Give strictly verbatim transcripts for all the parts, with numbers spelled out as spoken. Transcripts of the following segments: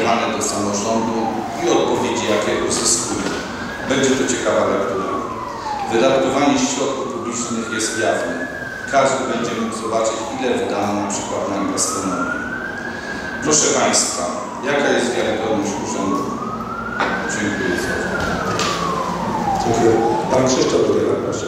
kierowane do samorządu i odpowiedzi, jakie uzyskuje. Będzie to ciekawa lektura. Wydatkowanie środków publicznych jest jawne. Każdy będzie mógł zobaczyć, ile wydano na przykład na gastronomię. Proszę Państwa, jaka jest wiarygodność urzędu? Dziękuję za uwagę. Dziękuję. Pan Krzysztof Budyra, proszę.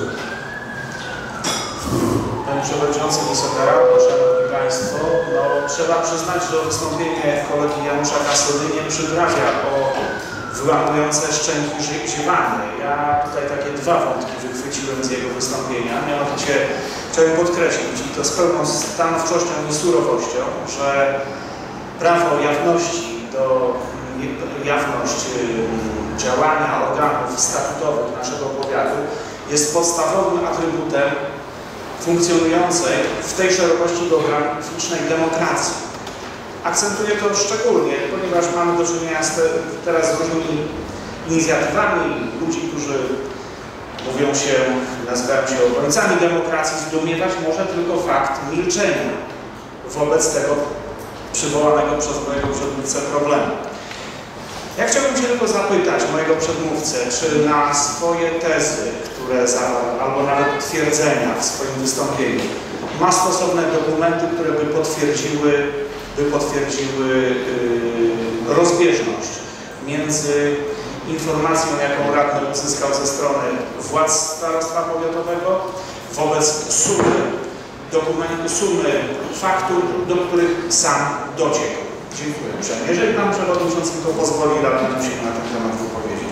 Panie Przewodniczący, Wysoka Rado, Szanowni Państwo, no, trzeba przyznać, że wystąpienie kolegi Janusza Kasody nie przyprawia o wyłamujące szczęki ziewanie. Ja tutaj takie dwa wątki wychwyciłem z jego wystąpienia, mianowicie chciałem podkreślić, i to z pełną stanowczością i surowością, że prawo jawności do jawność działania organów statutowych naszego powiatu jest podstawowym atrybutem funkcjonującej w tej szerokości geograficznej demokracji. Akcentuję to szczególnie, ponieważ mamy do czynienia z te, teraz z różnymi inicjatywami ludzi, którzy mówią się, nazywają się obrońcami demokracji. Zdumiewać może tylko fakt milczenia wobec tego przywołanego przez mojego przedmówcę problemu. Ja chciałbym się tylko zapytać mojego przedmówcę, czy na swoje tezy, które zawarł, albo nawet twierdzenia w swoim wystąpieniu, ma stosowne dokumenty, które by potwierdziły, by potwierdziły yy, rozbieżność między informacją, jaką radny uzyskał ze strony władz starostwa powiatowego wobec sumy, dokumentu, sumy faktur, do których sam dociekł. Dziękuję uprzejmie. Jeżeli Pan Przewodniczący to pozwoli, radny się na ten temat wypowiedzieć.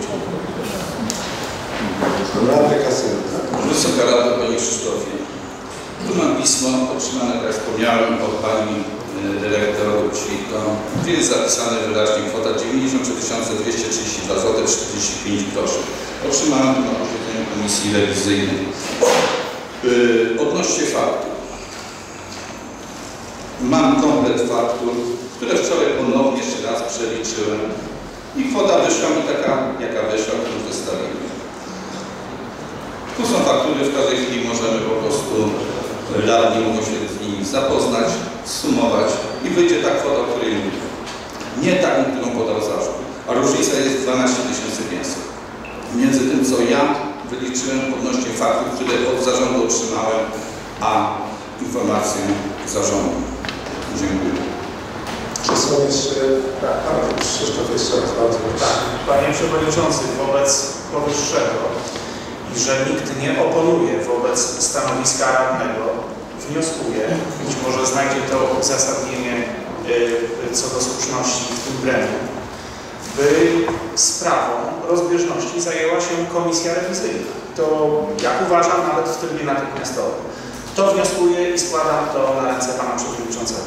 Wysoka Rado, Panie Krzysztofie. Tu mam pismo otrzymane, tak jak wspomniałem, od Pani Dyrektor Świtko, gdzie jest zapisane wyraźnie kwota dziewięćdziesiąt trzy tysiące dwieście trzydzieści dwa złote czterdzieści pięć groszy. Otrzymałem na posiedzeniu Komisji Rewizyjnej. Yy, odnośnie faktur. Mam komplet faktur, które wczoraj ponownie jeszcze raz przeliczyłem i kwota wyszła mi taka, jaka wyszła, którą wystawimy. Tu są faktury, w każdej chwili możemy po prostu radni mogą się z nimi zapoznać, sumować i wyjdzie ta kwota, o której mówię. Nie taką, którą podał zarzut, a różnica jest dwanaście tysięcy pięćset. Między tym, co ja wyliczyłem odnośnie faktur, które od zarządu otrzymałem, a informację zarządu. Dziękuję. Czy są jeszcze... Tak, Pan Krzysztof jeszcze raz bardzo proszę. Tak, Panie Przewodniczący, wobec powyższego i że nikt nie oponuje wobec stanowiska radnego, wnioskuję, być może znajdzie to uzasadnienie y, co do słuszności w tym gremium, by sprawą rozbieżności zajęła się Komisja Rewizyjna. To, jak uważam, nawet w trybie natychmiastowym. To wnioskuję i składam to na ręce Pana Przewodniczącego.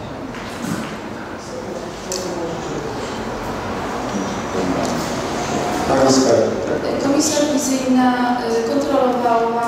Komisja Rewizyjna kontrolowała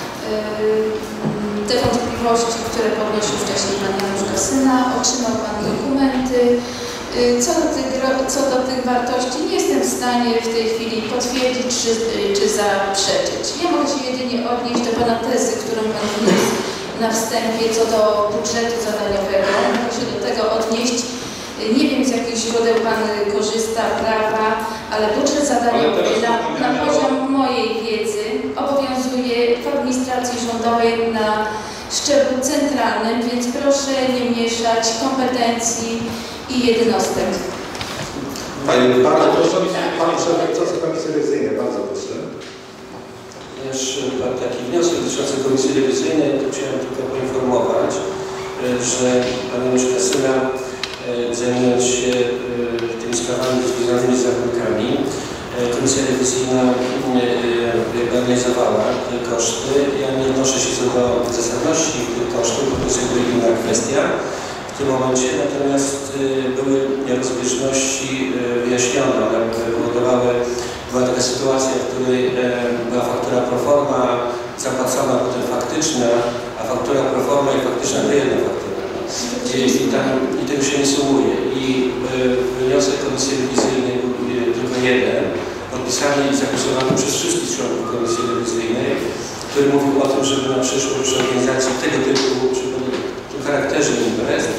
te wątpliwości, które podnosił wcześniej Pan Janusz Kasyna, otrzymał Pan dokumenty. Co do, tych, co do tych wartości nie jestem w stanie w tej chwili potwierdzić czy, czy zaprzeczyć. Ja mogę się jedynie odnieść do Pana tezy, którą Pan wniósł na wstępie co do budżetu zadaniowego. Mogę się do tego odnieść. Nie wiem, z jakich źródeł Pan korzysta, prawa, ale budżet zadaniowy na, na poziom mojej wiedzy obowiązuje w administracji rządowej na szczeblu centralnym, więc proszę nie mieszać kompetencji i jednostek. Panie, bardzo proszę, Pan Przewodniczący Komisji Rewizyjnej, bardzo proszę. Ponieważ mam taki wniosek dotyczący Komisji Rewizyjnej, to chciałem tylko poinformować, że Pan Janusz Kasyna, zajmując się tymi sprawami związanymi z rachunkami, Komisja Rewizyjna analizowała te koszty. Ja nie odnoszę się co do zasadności tych kosztów, bo to jest jakby inna kwestia w tym momencie, natomiast były rozbieżności wyjaśnione, one powodowały, była taka sytuacja, w której była faktura pro forma zapłacona, potem faktyczna, a faktura pro forma i faktyczna to jedna faktura. I, tam, I tego się nie sumuje. I wniosek Komisji Rewizyjnej był tylko jeden, podpisany i zagłosowany przez wszystkich członków Komisji Rewizyjnej, który mówił o tym, żeby na przyszłość przy organizacji tego typu, przy tym charakterze imprez,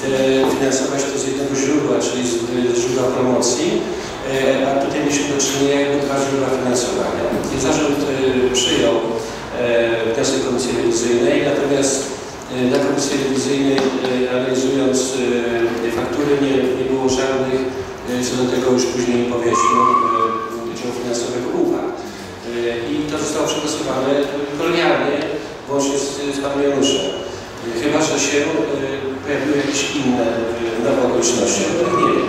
finansować to z jednego źródła, czyli z źródła promocji, a tutaj mieliśmy do czynienia jakby dwa źródła finansowania. I zarząd przyjął wniosek Komisji Rewizyjnej, natomiast na Komisji Rewizyjnej, analizując faktury, nie, nie było żadnych, co do tego już później powieścią Wydziału Finansowego uwag. I to zostało przegłosowane kolegialnie, łącznie z, z panem Januszem. Chyba że się pojawiły jakieś inne nowe okoliczności, o których nie wiem.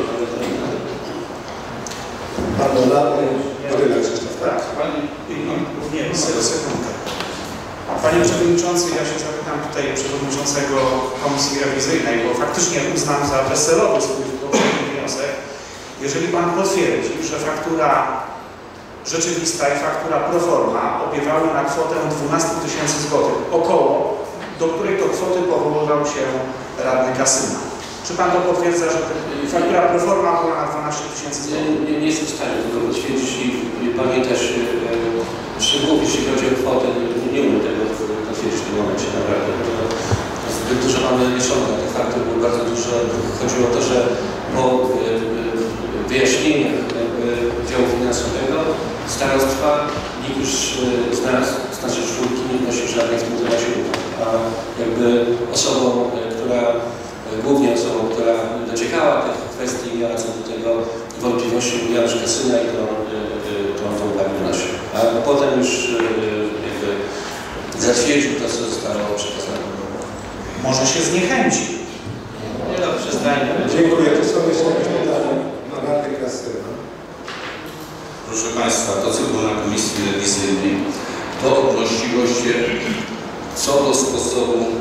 Pan Radny Boryla Krzysztof, tak? Panie, nie, sekundkę. Panie Przewodniczący, ja się zapytam tutaj Przewodniczącego Komisji Rewizyjnej, bo faktycznie uznam za bezcelowy swój poprzedni wniosek. Jeżeli Pan potwierdzi, że faktura rzeczywista i faktura pro forma obiewały na kwotę dwanaście tysięcy złotych, około, do której to kwoty powoływał się radny Kasyna. Czy Pan to potwierdza, że faktura pro forma była na dwanaście tysięcy złotych? Nie, nie, nie jestem w stanie tego potwierdzić i, i pamiętać e, szczegółów, jeśli chodzi o kwotę. Nie, nie umiem tego potwierdzić w tym momencie naprawdę. Zbyt dużo mamy mieszanka tych faktur, było bardzo dużo. Chodziło o to, że po e, wyjaśnieniach działu finansowego starostwa nikt już z nas, z naszej czwórki nie wnosił żadnych w tym temacie uwag. A jakby osobą, która, głównie osobą, która dociekała tych kwestii i miała co do tego wątpliwości, był Janusz Kasyna i to tą uwagę wnosił. A potem już jakby zatwierdził to, co zostało przekazane. Może się zniechęci. Nie no, przyznajmy. Dziękuję. Czy są jeszcze jakieś pytania? Radny Kasyna. Proszę Państwa, to co było na Komisji Rewizyjnej, to odnosiło się co do sposobu yy,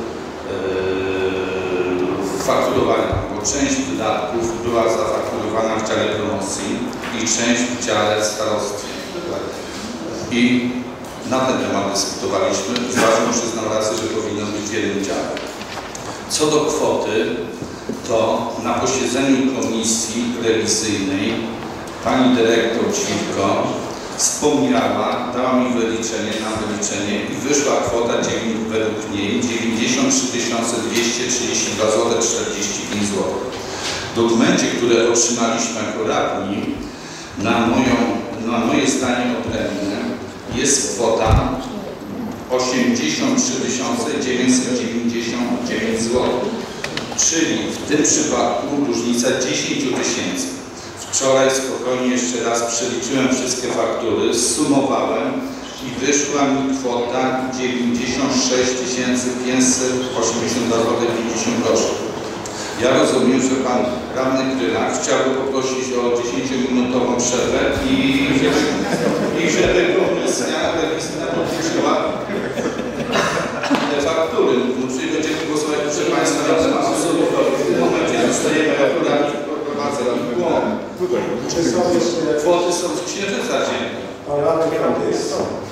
fakturowania, bo część wydatków była zafakturowana w dziale promocji i część w dziale starostwie. I na ten temat dyskutowaliśmy. Zarząd przyznał rację, że powinien być w jednym dziale. Co do kwoty, to na posiedzeniu Komisji Rewizyjnej pani dyrektor Ćwirko wspomniała, dała mi wyliczenie, na wyliczenie i wyszła kwota według niej dziewięćdziesiąt trzy tysiące dwieście trzydzieści dwa złote czterdzieści pięć złotych. W dokumencie, które otrzymaliśmy jako radni, na, moją, na moje zdanie odrębne jest kwota osiemdziesiąt trzy tysiące dziewięćset dziewięćdziesiąt dziewięć złotych, czyli w tym przypadku różnica dziesięć tysięcy. Wczoraj spokojnie jeszcze raz przeliczyłem wszystkie faktury, zsumowałem i wyszła mi kwota dziewięćdziesiąt sześć tysięcy pięćset osiemdziesiąt dwa złote pięćdziesiąt groszy. Ja rozumiem, że Pan radny Krylak chciałby poprosić o dziesięciominutową przerwę i żeby, i żeby komisja rewizyjna podliczyła te faktury. No, czyli będziemy głosować, proszę Państwa, na temat absolutnie. W tym momencie dostajemy akurat prowadzę i błąd. Czy są jeszcze jakieś... Kwoty są z księżyca dziennie. Pan Radny Krylak jest.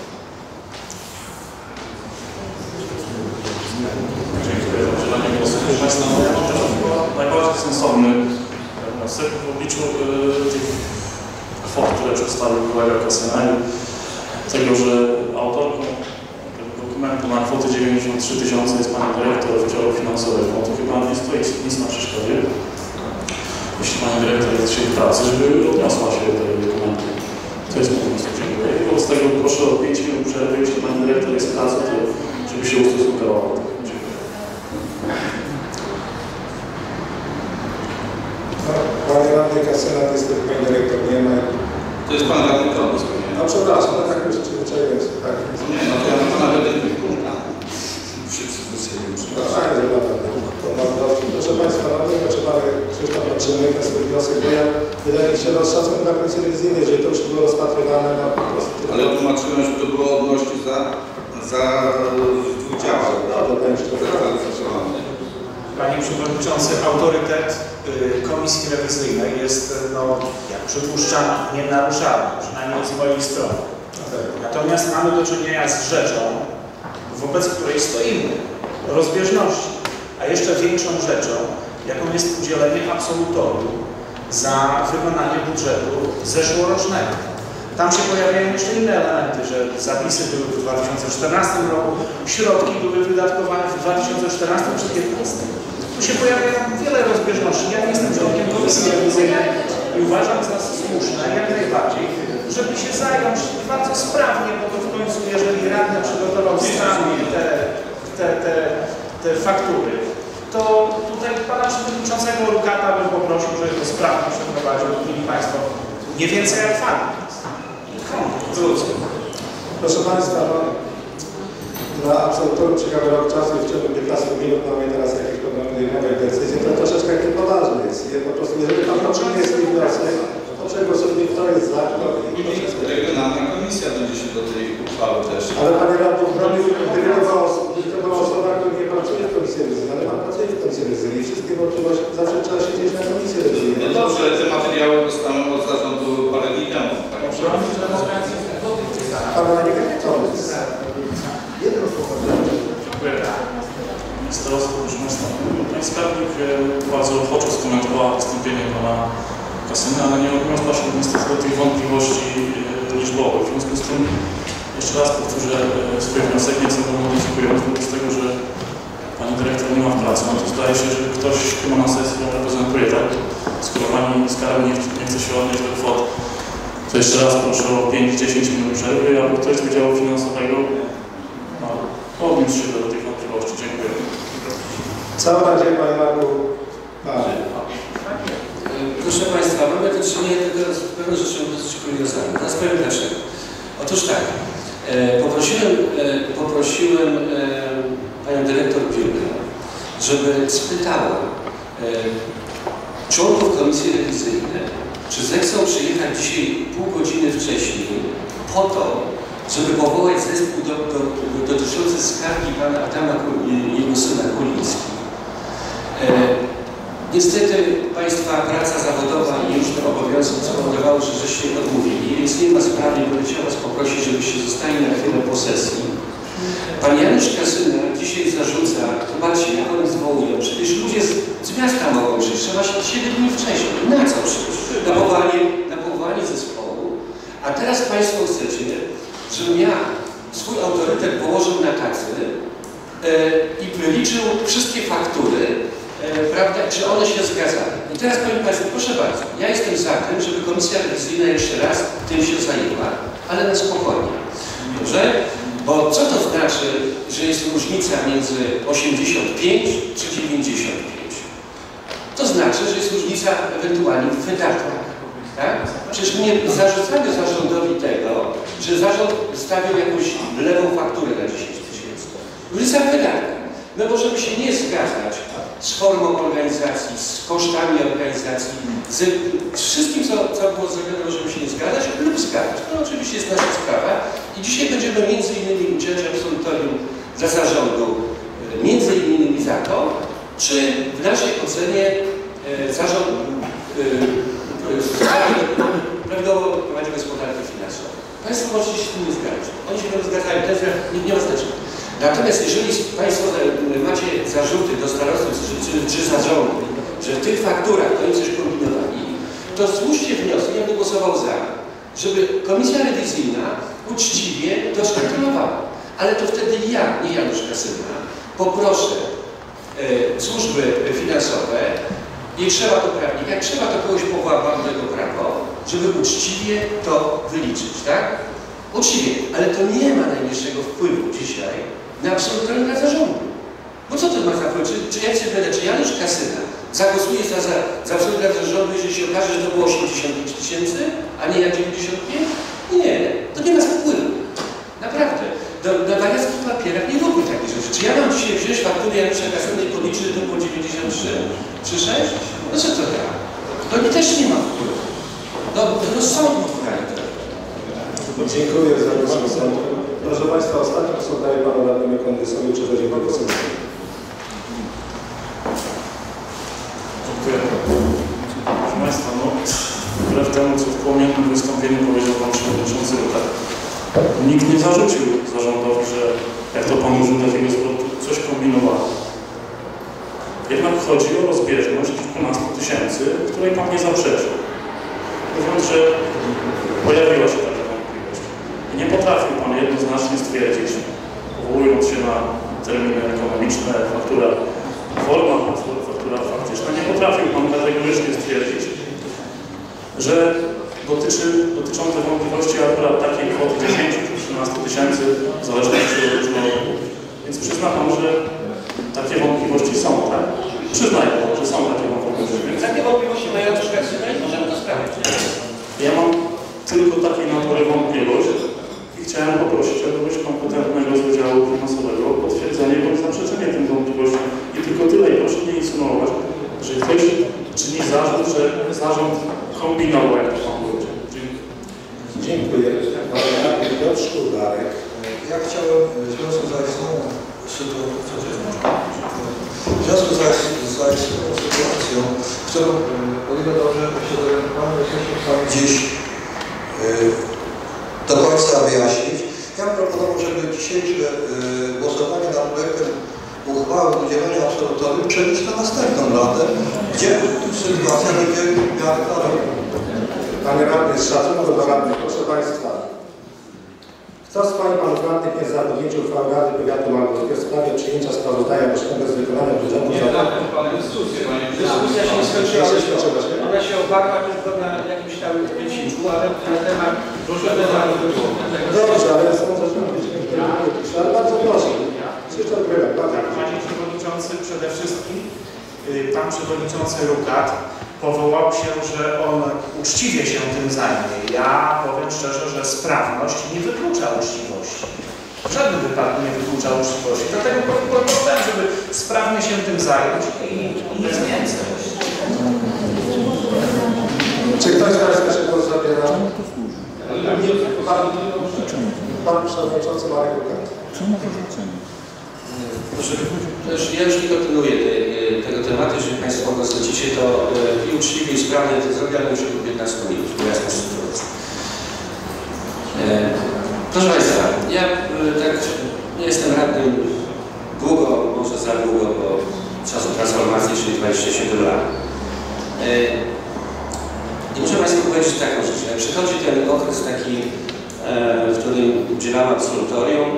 Dziękuję za udzielenie głosu. Proszę Państwa, najbardziej sensowny wniosek w obliczu y, tych kwot, które przedstawił kolega Kasyna, tego, że autorką tego dokumentu na kwotę dziewięćdziesiąt trzy tysiące jest pani dyrektor Wydziału Finansowego, to chyba nie stoi nic na przeszkodzie, jeśli pani dyrektor jest dzisiaj w pracy, żeby odniosła się do tego dokumentu. To jest mój wniosek. Dziękuję. I wobec tego proszę o pięć minut przerwy, jeśli pani dyrektor jest w pracy, to żeby się ustosunkowała. Panie Radny Kasyna, niestety Pani dyrektor nie ma. To jest Pan radny Krylak. No przepraszam, ale tak już przyzwyczaiłem się. Tak. Nie, no to ja Pana będę wykurka. Przy przyzwyczajeniu. Fajnie, że to bardzo dobrze. Proszę Państwa, radnego, czy Pan Krzysztof otrzymuje ten swój wniosek, bo ja wydaje mi się, że z szacunku na Komisji Rewizyjnej, jeżeli to już było rozpatrywane na po prostu... Ale tłumaczyłem, że to było odnośnie za, za dwóch działach. Dobrze, Panie Krzysztofie. Panie Przewodniczący, autorytet y, Komisji Rewizyjnej jest, no, jak przypuszczam, nienaruszalny, przynajmniej z mojej strony. Natomiast mamy do czynienia z rzeczą, wobec której stoimy, rozbieżności, a jeszcze większą rzeczą, jaką jest udzielenie absolutorium za wykonanie budżetu zeszłorocznego. Tam się pojawiają jeszcze inne elementy, że zapisy były w dwa tysiące czternastym roku, środki były wydatkowane w dwa tysiące czternastym czy dwa tysiące piętnastym. tu się pojawia wiele rozbieżności. Ja nie jestem członkiem komisji rewizyjnej i uważam za słuszne, jak najbardziej, żeby się zająć bardzo sprawnie, bo to w końcu, jeżeli radny przygotował sprawnie te, te, te, te faktury, to tutaj pana przewodniczącego Rukata bym poprosił, żeby to sprawnie przeprowadził. Mieli Państwo nie więcej jak fakt. Proszę Państwa, no, dla absolutorium czekamy rok czasu i w ciągu piętnastu minut mamy teraz jakieś podejmować decyzje, to troszeczkę niepoważne jest. Je, po prostu, jeżeli Pan potrzebuje swój wniosek, to przegłosujmy, kto jest za, kto i to wszystko. Regionalna komisja będzie się do tej uchwały też. Ale Panie Radny, gdyby to była osoba, gdyby to była osoba, która nie pracuje w komisji rewizyjnej, ale Pan pracuje w komisji rewizyjnej, wszystkie wątpliwości zawsze trzeba siedzieć na komisji rewizyjnej. No dobrze, te materiały dostałem od zarządu parę dni temu. Pana nie to jest. Dziękuję. Z teraz, proszę Państwa, Pani Skarbnik bardzo ochoczo skomentowała wystąpienie Pana Kasyna, ale nie odniosła się niestety do tych wątpliwości liczbowych. W związku z tym jeszcze raz powtórzę swój wniosek, nie chcę Panu modyfikując, wobec tego, że Pani Dyrektor nie ma w pracy. No to zdaje się, że ktoś chyba na sesji ją reprezentuje, tak? Skoro Pani Skarbnik nie, nie chce się odnieść do kwot, to jeszcze raz proszę o pięć do dziesięciu minut przerwy, albo ktoś z Wydziału Finansowego no, odniósł się do tych wątpliwości. Dziękuję. Cała nadzieja, Panie Marku. Proszę Państwa, mamy do czynienia z pewną rzeczą dosyć kuriozalną. Teraz powiem dlaczego. Otóż tak, e, poprosiłem, e, poprosiłem e, Panią Dyrektor Biurę, żeby spytała e, członków Komisji Rewizyjnej, czy zechcą przyjechać dzisiaj pół godziny wcześniej po to, żeby powołać zespół do, do, do, dotyczący skargi Pana Adama i jego syna Kuliński. E, niestety Państwa praca zawodowa i już te obowiązki spowodowały, że żeście odmówili, więc nie ma sprawy, będę chciał Was poprosić, żebyście zostali na chwilę po sesji. Pan Janusz Kasyna dzisiaj zarzuca, zobaczcie, jak oni zwołują, przecież ludzie z, z miasta mogą przyjść, trzeba się siedem dni wcześniej. Na co przyjść? Na powołanie, na powołanie zespołu. A teraz Państwo chcecie, żebym ja swój autorytet położył na tacy e, i wyliczył wszystkie faktury, e, prawda, czy one się zgadzały. I teraz powiem Państwu, proszę bardzo, ja jestem za tym, żeby Komisja Rewizyjna jeszcze raz tym się zajęła, ale na spokojnie. Dobrze? Bo co to znaczy, że jest różnica między osiemdziesiąt pięć czy dziewięćdziesiąt pięć? To znaczy, że jest różnica ewentualnie w wydatkach. Tak? Przecież nie zarzucamy zarządowi tego, że zarząd stawił jakąś lewą fakturę na dziesięć tysięcy. Różnica w wydatkach. My możemy się nie zgadzać z formą organizacji, z kosztami organizacji, z wszystkim, co, co było zrobione, możemy się nie zgadzać lub zgadzać. To oczywiście jest nasza sprawa i dzisiaj będziemy między innymi udzielać absolutorium dla zarządu, między innymi za to, czy w naszej ocenie e, zarząd prawidłowo prowadzi gospodarkę finansową. Państwo możecie się z tym nie zgadzać. Oni się nie zgadzają, to jest, nie, nie ma znaczenia. Natomiast jeżeli Państwo macie zarzuty do starostów czy, czy, czy zarządu, że w tych fakturach oni coś kombinowali, to złóżcie wniosek, ja bym głosował za, żeby Komisja Rewizyjna uczciwie to skontrolowała. Ale to wtedy ja, nie Janusz Kasyna, poproszę e, służby finansowe, i trzeba to prawnika, jak trzeba to kogoś powołać do tego prawo, żeby uczciwie to wyliczyć, tak? Uczciwie, ale to nie ma najmniejszego wpływu dzisiaj na absolutorium dla zarządu. Bo co to ma za wpływ? Czy, czy ja się będę, czy Janusz Kasyna zagłosuje za, za, za absolutorium dla zarządu, jeżeli się okaże, że to było osiemdziesiąt pięć tysięcy, a nie jak dziewięćdziesiąt pięć? Nie, to nie ma wpływu. Naprawdę. Do, na wariackich papierach nie róbmy takich rzeczy. Czy ja mam dzisiaj wziąć fakturę Janusza Kasyna i policzyć, że to było dziewięćdziesiąt trzy czy sześć? No co to da? To nie też nie ma wpływu. No, rozsądnie tutaj. Dziękuję za głos. Proszę Państwa, ostatnio posłuchaję Panu Radnemu Kondysowi, przechodzi Pan poseł. Dziękuję. Proszę Państwa, no, wbrew temu, co w płomiennym wystąpieniu powiedział Pan Przewodniczący, tak, nikt nie zarzucił zarządowi, że jak to Pan użył takiego zwrotu, coś kombinowało. Jednak chodzi o rozbieżność kilkunastu tysięcy, której Pan nie zaprzeczył. Mówiąc, że pojawiła się taka wątpliwość. I nie potrafił Pan jednoznacznie stwierdzić, powołując się na terminy ekonomiczne, faktura, forma kategorycznie stwierdzić, że dotyczy, dotyczą te wątpliwości akurat takiej kwoty dziesięć czy trzynaście tysięcy, w zależności od różnego roku. Więc przyzna Pan, że takie wątpliwości są, tak? Przyznaję Pan, że są takie wątpliwości. Więc... Takie wątpliwości mają troszkę możemy to sprawdzić. Ja mam tylko takiej natury wątpliwość i chciałem poprosić kogoś kompetentnego z Wydziału Finansowego o potwierdzenie bądź zaprzeczenie tym wątpliwościom. I tylko tyle, i proszę nie insynuować, że ktoś czyni zarzut, że zarząd kombinował, jak to Pan powiedział. Dziękuję. Dziękuję. Piotr Szkularek. Ja chciałem w związku z zaistniałą sytuacją, w związku z zaistniałą sytuacją, którą o ile dobrze się zorientowałem, jesteśmy w stanie gdzieś do końca wyjaśnić. Ja bym proponował, żeby dzisiejsze głosowanie nad projektem uchwały udzielenia absolutorium przenieść na następną radę, gdzie sytuacja będzie w miarę klarowna. Panie radny, z szacunku do radnych, proszę Państwa. Kto z Pań i Panów radnych jest za podjęciem uchwały Rady Powiatu Malborskiego w sprawie przyjęcia sprawozdania rocznego z wykonania budżetu za rok? Dyskusja się nie skończyła, ona się oparła tylko na jakimś tam wycinku, ale na temat różnego tematu. Dobrze, ale sądzę, że ale bardzo proszę. Jeszcze odbieram, bardzo Panie Przewodniczący, przede wszystkim Pan Przewodniczący Rukat powołał się, że on uczciwie się tym zajmie. Ja powiem szczerze, że sprawność nie wyklucza uczciwości. W żadnym wypadku nie wyklucza uczciwości. Dlatego proponowałem, żeby sprawnie się tym zająć i, i nic więcej. Czy ktoś z Państwa się głos zabiera? Pan, pan Przewodniczący Marek Rukat. Proszę, ja już nie kontynuuję te, tego tematu. Jeżeli Państwo go zlecicie, to i uczciwie, i sprawnie to zrobię, ale już po piętnastu minut, bo jasna sytuacja. Proszę Państwa, ja tak nie jestem radnym długo, może za długo, bo czasu transformacji, czyli dwadzieścia siedem lat. I muszę Państwu powiedzieć taką rzecz. Jak przychodzi ten okres taki, w którym udzielamy absolutorium,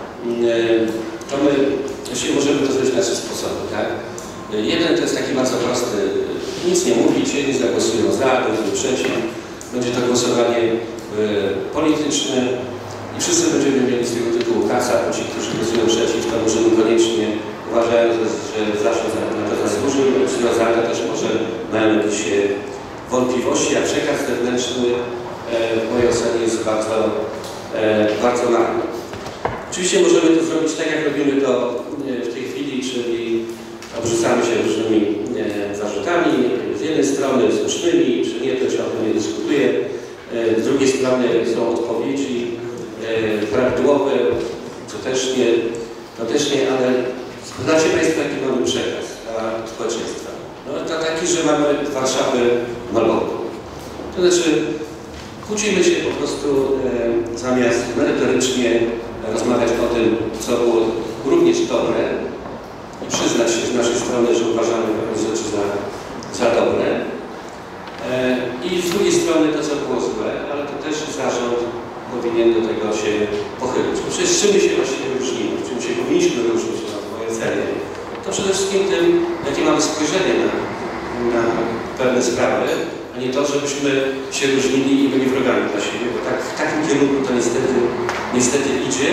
to my właściwie możemy to zrobić na trzy sposoby, tak? Jeden to jest taki bardzo prosty, nic nie mówić, jedni zagłosują za, drugi przeciw. Będzie to głosowanie y, polityczne i wszyscy będziemy mieli z tego tytułu kasa, bo ci, którzy głosują przeciw, to możemy koniecznie uważają, że, że zawsze na to zasłużył, związane też może mają jakieś wątpliwości, a przekaz zewnętrzny e, w mojej ocenie jest bardzo, e, bardzo mały. Oczywiście możemy to zrobić tak, jak robimy to w tej chwili, czyli obrzucamy się różnymi e, zarzutami. Z jednej strony słusznymi, czy nie, to się o tym nie dyskutuje. E, z drugiej strony są odpowiedzi e, prawidłowe, to też nie, to też nie, ale znacie Państwo, jaki mamy przekaz dla społeczeństwa. No to taki, że mamy Warszawę Malborku. To znaczy kłócimy się po prostu e, zamiast merytorycznie rozmawiać o tym, co było również dobre i przyznać się z naszej strony, że uważamy pewne rzeczy za, za dobre. E, I z drugiej strony to, co było złe, ale to też zarząd powinien do tego się pochylić. Bo przecież czym my się właściwie różnimy, czym się powinniśmy różnić na moje cele, to przede wszystkim tym, jakie mamy spojrzenie na, na pewne sprawy, a nie to, żebyśmy się różnili i byli wrogami dla siebie, bo tak, w takim kierunku to niestety, niestety idzie.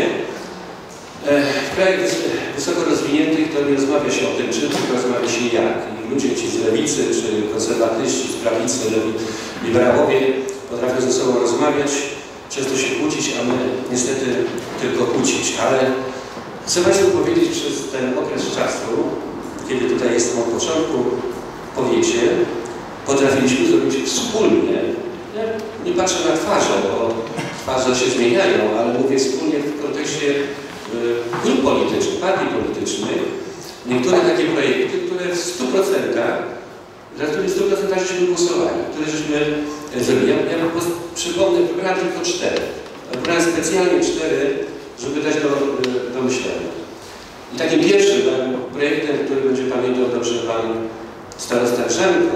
W krajach wysoko rozwiniętych to nie rozmawia się o tym czym, tylko rozmawia się jak. I ludzie ci z lewicy, czy konserwatyści, z prawicy, liberałowie potrafią ze sobą rozmawiać, często się kłócić, a my niestety tylko kłócić. Ale chcę Państwu powiedzieć, przez ten okres czasu, kiedy tutaj jestem od początku w powiecie, potrafiliśmy zrobić wspólnie. Ja nie patrzę na twarze, bo twarze się zmieniają, ale mówię wspólnie w kontekście grup politycznych, partii politycznych, niektóre takie projekty, które w stu procentach, za którymi w stu procentach żeśmy głosowali, które żeśmy zrobili. Ja, ja po prostu przypomnę, wybrałem tylko cztery. Wybrałem specjalnie cztery, żeby dać do, do myślenia. I takim pierwszym projektem, który będzie pamiętał dobrze pan starosta Grzemko,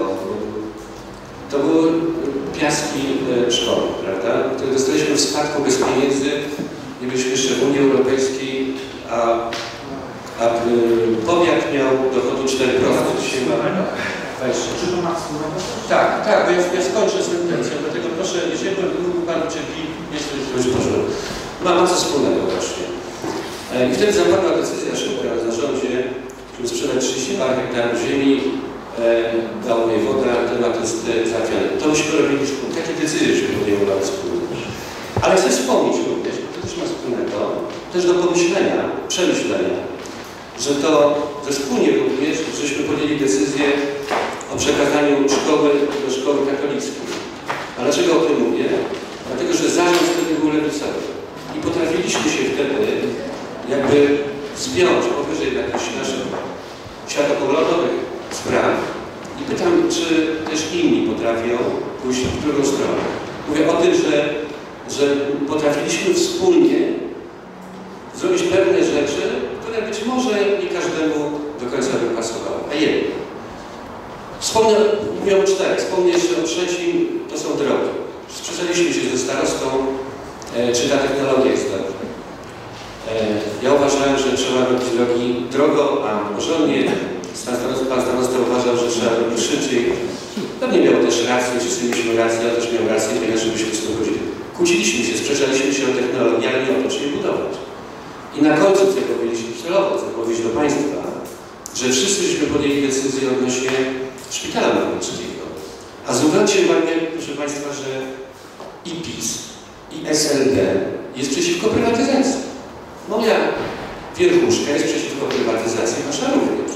to były piaski szkoły, prawda? Które dostaliśmy w spadku bez pieniędzy, nie byliśmy jeszcze w Unii Europejskiej, a, a powiat miał dochodu cztery procent. wejście. Czy to ma wspólnego? Tak, tak, bo ja, ja skończę sentencją, dlatego proszę, jeżeli był Pan cierpliwy, jest to już proszę. Ma, ma co wspólnego właśnie. E, I wtedy zapadła decyzja szybka na zarządzie, żeby sprzedać trzydzieści parę hektarów ziemi, e, dał jej woda, temat jest e, załatwiony. To myśmy robili wspólnie. Takie decyzje się podejmowały wspólnie. Ale chcę wspomnieć również, to też ma wspólnego, też do pomyślenia, przemyślenia, że to ze wspólnie również, żeśmy podjęli decyzję o przekazaniu szkoły do szkoły katolickiej. A dlaczego o tym mówię? Dlatego, że zarząd wtedy był lewicowy. I potrafiliśmy się wtedy jakby zwiąć powyżej jakichś naszych światopoglądowych spraw. I pytam, czy też inni potrafią pójść w drugą stronę. Mówię o tym, że, że potrafiliśmy wspólnie zrobić pewne rzeczy, które być może nie każdemu do końca by pasowały. A jedno. Wspomnę, mówię o czterech, wspomnę jeszcze o trzecim, to są drogi. Sprzeczaliśmy się ze starostą, e, czy ta technologia jest dobra. E, ja uważałem, że trzeba robić drogi drogo, a porządnie. Pan starosta uważał, że trzeba robić szybciej. Pewnie miał też rację, wszyscy mieliśmy rację, ja też miał rację, ponieważ byśmy z tym chodzili. Kłóciliśmy się, sprzeczaliśmy się o technologii, ale nie o to, czy je budować. I na końcu chcę powiedzieć celowo, chcę powiedzieć do Państwa, że wszyscy żeśmy podjęli decyzję odnośnie szpitala narodowego. A zwróćcie uwagę, proszę Państwa, że i PiS, i S L D jest przeciwko prywatyzacji. Moja wierchuszka jest przeciwko prywatyzacji, nasza również.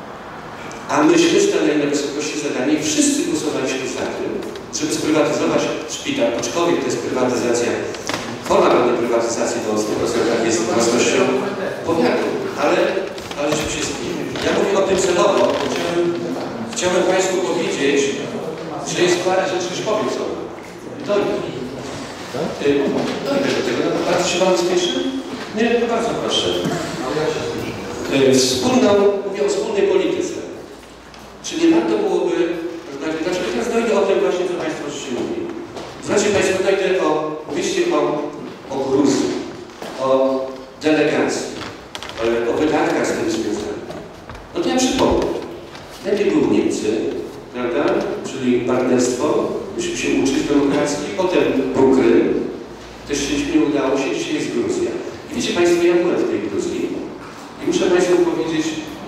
A myśmy stanęli na wysokości zadania i wszyscy głosowaliśmy za tym, żeby sprywatyzować szpital, aczkolwiek to jest prywatyzacja, forma pewnej prywatyzacji do stu procentach jest własnością powiatu, ale, ale żeśmy się zbili. Ja mówię o tym celowo, bo chciałem, chciałem Państwu powiedzieć, że jest parę rzeczy, już powiem co. Dojdę. Dojdę do tego. Bardzo się Wam spieszy? Nie, to bardzo proszę. Wspólną, mówię o wspólnej polityce. Czy nie warto byłoby, dlaczego teraz dojdę o tym właśnie, co Państwo żeście mówili. Znaczy Państwo, dojdę o, mówiliście o, o Gruzji, o delegacji, o wydatkach z tym związanych. No to ja przypomnę. Najpierw były Niemcy, prawda? Czyli partnerstwo, musimy się uczyć demokracji, potem był Krym, też się nie udało się, dzisiaj jest Gruzja. I wiecie Państwo, ja byłem w tej Gruzji i muszę Państwu powiedzieć,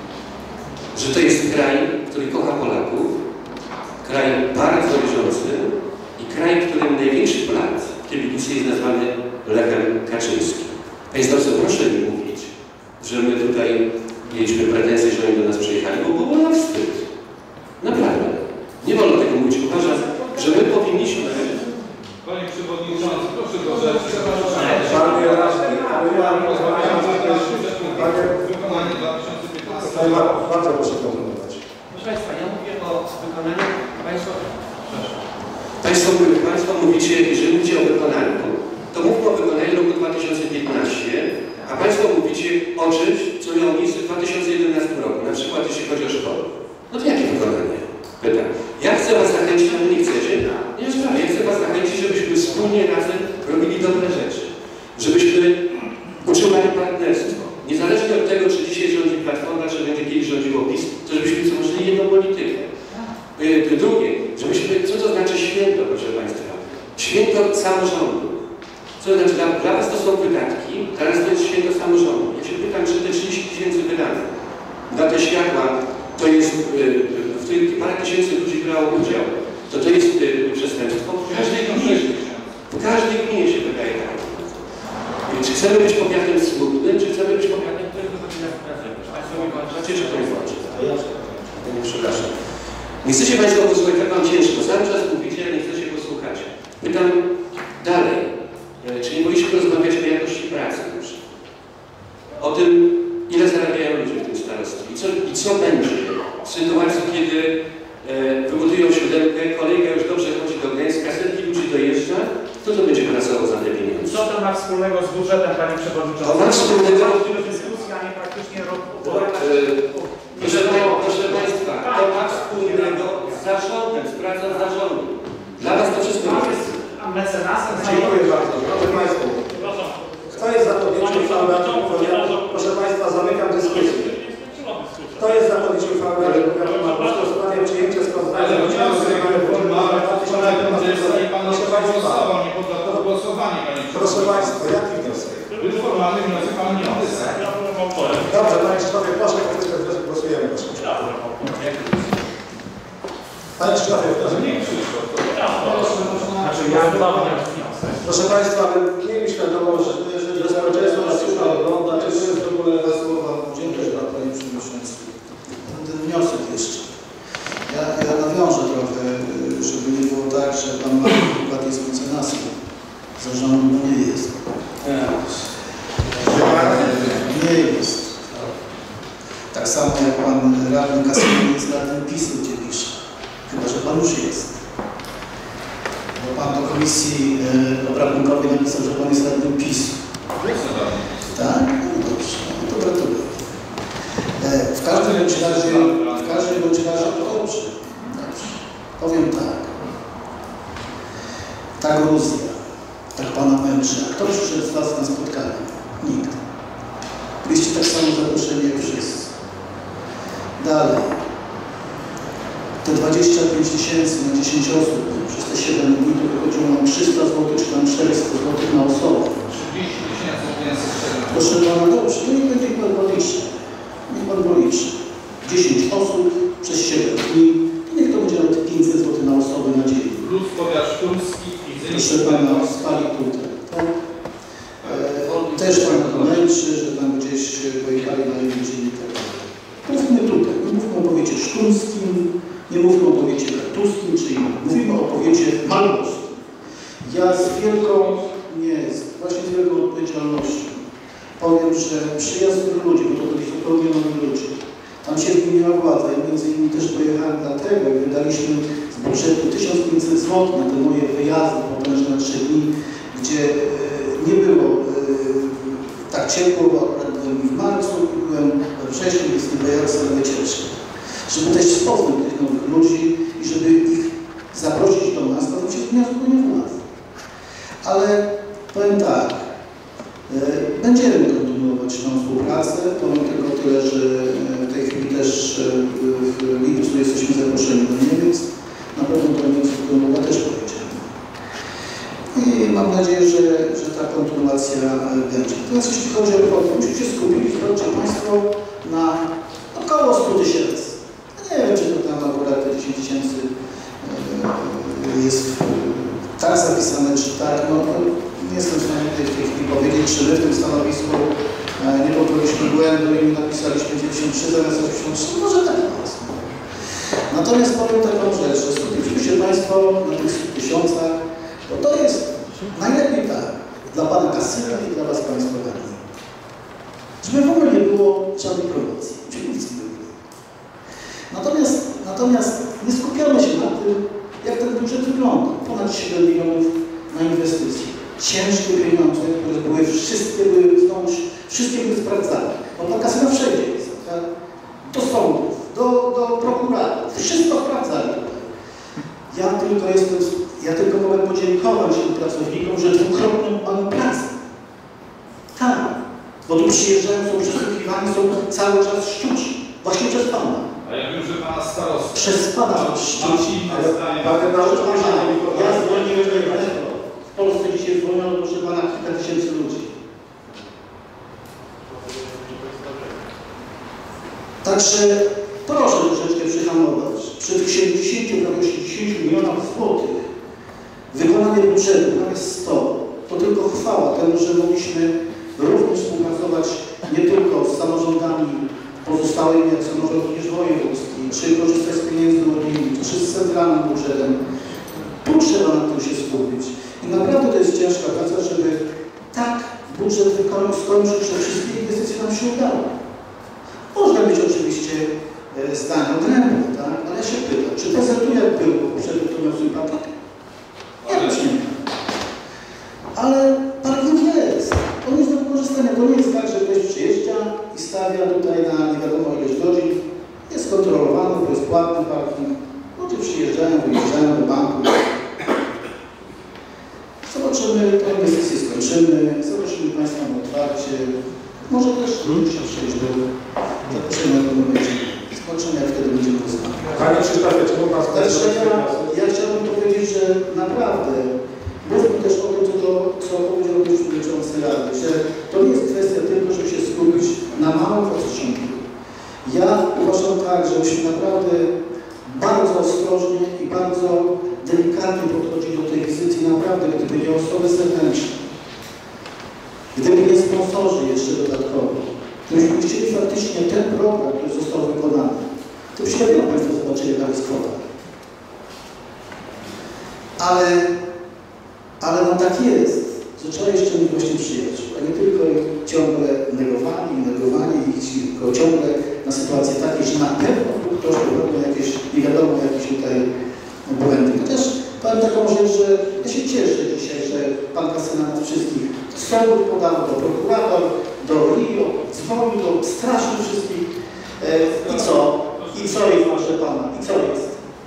że to jest kraj, który kocha Polaków, kraj bardzo wierzący i kraj, w którym największy plac kibicy jest nazwany Lechem Kaczyńskim. Państwo, co proszę mi mówić, że my tutaj mieliśmy pretensje, że oni do nas przyjechali, bo było nam wstyd. Naprawdę. Nie wolno tego mówić. Uważam, że my powinniśmy... Panie Przewodniczący, proszę do rzeczy. Panie radny, ale ja rozmawiam z Panie Wykonanie dwa tysiące piętnastego. Panie bardzo proszę kontynuować. Proszę Państwa, ja mówię o wykonaniu... Państwo, Państwo, Państwo mówicie, jeżeli mówicie o wykonaniu, to mówmy o wykonaniu roku dwa tysiące piętnastego, a Państwo mówicie o czymś, co miało miejsce w dwa tysiące jedenastym roku, na przykład jeśli chodzi o szkołę. No to jakie wykonanie? Pytam. Ja chcę Was zachęcić, ale nie chcecie? Nie jest sprawy. Ja chcę Was zachęcić, żebyśmy wspólnie razem robili dobre rzeczy. Żebyśmy utrzymali partnerstwo. Niezależnie od tego, czy dzisiaj rządzi Platforma, czy będzie kiedyś rządziło PiS, to żebyśmy tworzyli jedną politykę. Yy, drugie, żebyśmy, co to znaczy święto, proszę Państwa? Święto samorządu. Co to znaczy, dla, dla Was to są wydatki, teraz to jest święto samorządu. Ja się pytam, czy te trzydzieści tysięcy wydatków na te światła, to jest, yy, w tych parę tysięcy ludzi brało udział, to to jest yy, przestępstwo. W każdej gminie, w każdej gminie się wydaje tak. Czy chcemy być powiatem smutnym, czy chcemy być powiatem, który wychodzi na pracę? Państwo mi uważacie, czy to jest ważne? Nie, przepraszam. Nie chcecie Państwo posłuchać, jak Wam ciężko. Cały czas mówicie, ale nie chcecie posłuchać. Pytam dalej. Czy nie powinniśmy rozmawiać o jakości pracy już? O tym, ile zarabiają ludzie w tym starostwie i co, i co będzie w sytuacji, kiedy e, wybudują siódemkę, kolejka już dobrze chodzi do Gdańska, setki ludzi dojeżdża, kto to będzie pracował za te pieniądze? Co to ma wspólnego z budżetem, Panie Przewodniczący? To ma wspólnego... dyskusja, nie praktycznie rok. Proszę, proszę Państwa, to ma wspólnego z zarządem, z pracą zarządu. Dla Was to wszystko jest. A mecenasem? Dziękuję bardzo. Proszę Państwa. Kto jest za podjęciem uchwały? Proszę Państwa, zamykam dyskusję. Kto jest za podjęciem uchwały w sprawie przyjęcia Proszę Państwa, jaki wniosek? Był formalny wniosek, pan nie odesłał. Dobrze, Panie Krzysztofie, proszę, wniosek głosujemy. Proszę. Panie Krzysztofie, wniosek. Nie Krzysztof. Znaczy, ja mam wniosek. Proszę Państwa, ale miejmy świadomość, że jeżeli społeczeństwo nas słucha, ogląda, czy to jest w ogóle Słowa, dziękuję bardzo Panie Przewodniczący. Ten wniosek jeszcze. Ja, ja nawiążę trochę, żeby nie było tak, że Pan Marek jest mecenasem. Zarządu nie jest. Nie jest. Tak samo jak Pan radny Kasyna jest radnym PiSu, gdzie pisze. Chyba że Pan już jest. Bo Pan do Komisji e, Obrachunkowej napisał, że Pan jest radnym PiSu. Tak? No dobrze. No to gratuluję. E, w każdym bądź razie, w każdym bądź razie to dobrze. Dobrze. Powiem tak. Ta Gruzja, tak Pana męczy. A kto przyszedł z Was na spotkanie? Nikt. Byliście tak samo zaproszeni jak wszyscy. Dalej. Te dwadzieścia pięć tysięcy na dziesięć osób przez te siedem dni to wychodziło nam trzysta złotych czy tam czterysta złotych na osobę. trzydzieści tysięcy więcej z siedem. Proszę Pana, dobrze, to niech będzie Pan policzy. Niech Pan policzy. dziesięć osób przez siedem dni, to niech to będzie nawet pięćset złotych na osobę na dzień. Plus powiat szturski i Proszę Pana, spali tutaj. Tak? E, też Pan to męczy, że tam gdzieś pojechali na indziej i tak dalej. Mówmy tutaj, nie mówmy o powiecie szturskim, nie mówmy o powiecie kartuskim, czy innym. Mówimy o powiecie malboskim. Ja z wielką, nie, właśnie z wielką odpowiedzialnością powiem, że przyjazd tych ludzi, bo to byli zupełnie nowi ludzie, tam się zmieniła władza. Ja między innymi też pojechałem dlatego, jak wydaliśmy z budżetu tysiąc pięćset złotych na te moje wyjazdy potężne trzy dni, gdzie e, nie było e, tak ciepło, bo akurat byłem w marcu, byłem we wrześniu, więc nie pojechałem sobie wycieczkę. Żeby też poznać tych nowych ludzi i żeby ich zaprosić do nas, to się zmienia zupełnie władza. Ale powiem tak, e, będziemy kontynuować tą współpracę. Powiem tylko tyle, że w tej chwili też w lipcu jesteśmy zaproszeni do Niemiec. Na pewno do Niemiec kontynuować też pojedziemy. I mam nadzieję, że, że ta kontynuacja będzie. Teraz jeśli chodzi o kwotę, musicie się skupić, zobaczcie Państwo, na około stu tysięcy. Nie wiem, czy to tam akurat te dziesięć tysięcy jest tak zapisane, czy tak. No, nie jestem w stanie w tej chwili powiedzieć, czy my w tym stanowisku nie popełniliśmy błędu i napisaliśmy dziewięćdziesiąt trzy zamiast osiemdziesiąt trzy. Może tak jest. Natomiast powiem taką rzecz, że skupiliśmy się Państwo na tych stu tysiącach, bo to jest najlepiej tak dla Pana Kasyna i dla Was Państwa radni. Żeby w ogóle nie było żadnej promocji. Oczywiście nie było. Natomiast, natomiast nie skupiamy się na tym, jak ten budżet wygląda. Ponad siedem milionów na inwestycje. Ciężkie pieniądze, które były wszystkie były znowuż, wszystkie były sprawdzane. Bo Pan Kasyna wszędzie jest, tak? Do sądów, do, do prokuratorów. Wszystko sprawdzali tutaj. Ja tylko jestem, ja tylko mogę podziękować tym pracownikom, że dwukrotnie mamy pracę. Tak. Bo tu przyjeżdżają, są przesłuchiwani, są cały czas szczuci. Właśnie przez Pana. A ja wiem, że Pana starosta. Przez Pana szczuci. Panie nauczycielu, Ja zwolniłem jednego. W Polsce dzisiaj zwolniono, proszę Pana, kilka tysięcy ludzi. Także proszę troszeczkę przyhamować. Przy tych siedemdziesięciu, prawie osiemdziesięciu milionach złotych wykonanie budżetu, prawie sto, to tylko chwała temu, że mogliśmy również współpracować nie tylko z samorządami pozostałymi, jak samorząd również wojewódzki, czy korzystać z pieniędzy unijnych, czy z centralnym budżetem. Tu trzeba na tym się skupić. I naprawdę to jest ciężka praca, żeby tak budżet wykonał, skończyć, że wszystkie inwestycje nam się udały. Można mieć oczywiście e, zdanie odrębne, tak? Ale ja się pytam, czy P Z U jak było poprzednio, to miał sympatię? Ja też nie wiem. Ale parking jest. On jest do wykorzystania. To nie jest tak, że ktoś przyjeżdża i stawia tutaj na nie wiadomo ileś godzin. Jest kontrolowany, to jest płatny parking. Ludzie przyjeżdżają, wyjeżdżają do banku. Zobaczymy, tę inwestycję skończymy. Zobaczymy Państwa na otwarcie. Może też musiał przejść do zaproszenia do momencie. Zobaczymy, jak wtedy będziemy rozmawiać. Panie Krzysztofie, czy mógł Pan Także skończyć? ja, ja chciałbym powiedzieć, że naprawdę mówmy też o tym, co, to, co powiedział już przewodniczący Rady, że to nie jest kwestia tylko, żeby się skupić na małym odcinku. Ja uważam tak, że musimy naprawdę bardzo ostrożnie i bardzo delikatnie podchodzić do tej wizyty. Naprawdę, gdyby nie osoby zewnętrzne, gdyby nie sponsorzy jeszcze dodatkowo, gdybyśmy chcieli faktycznie ten program, który został wykonany, to byście na Państwo zobaczyli na kwota. Ale, ale no tak jest, że trzeba jeszcze mieć właśnie przyjaciół, a nie tylko ciągle negowani, negowani i tylko ciągle na sytuacje takie, że na pewno ktoś popełnił jakieś, nie wiadomo, jakieś tutaj błędy. Ja też powiem taką rzecz, że ja się cieszę dzisiaj, że Pan Kasyna nas wszystkich z sądu podał, do prokurator, do R I O, dzwonił, do straszył wszystkich. E, I co? I co jest, proszę Pana? I co jest?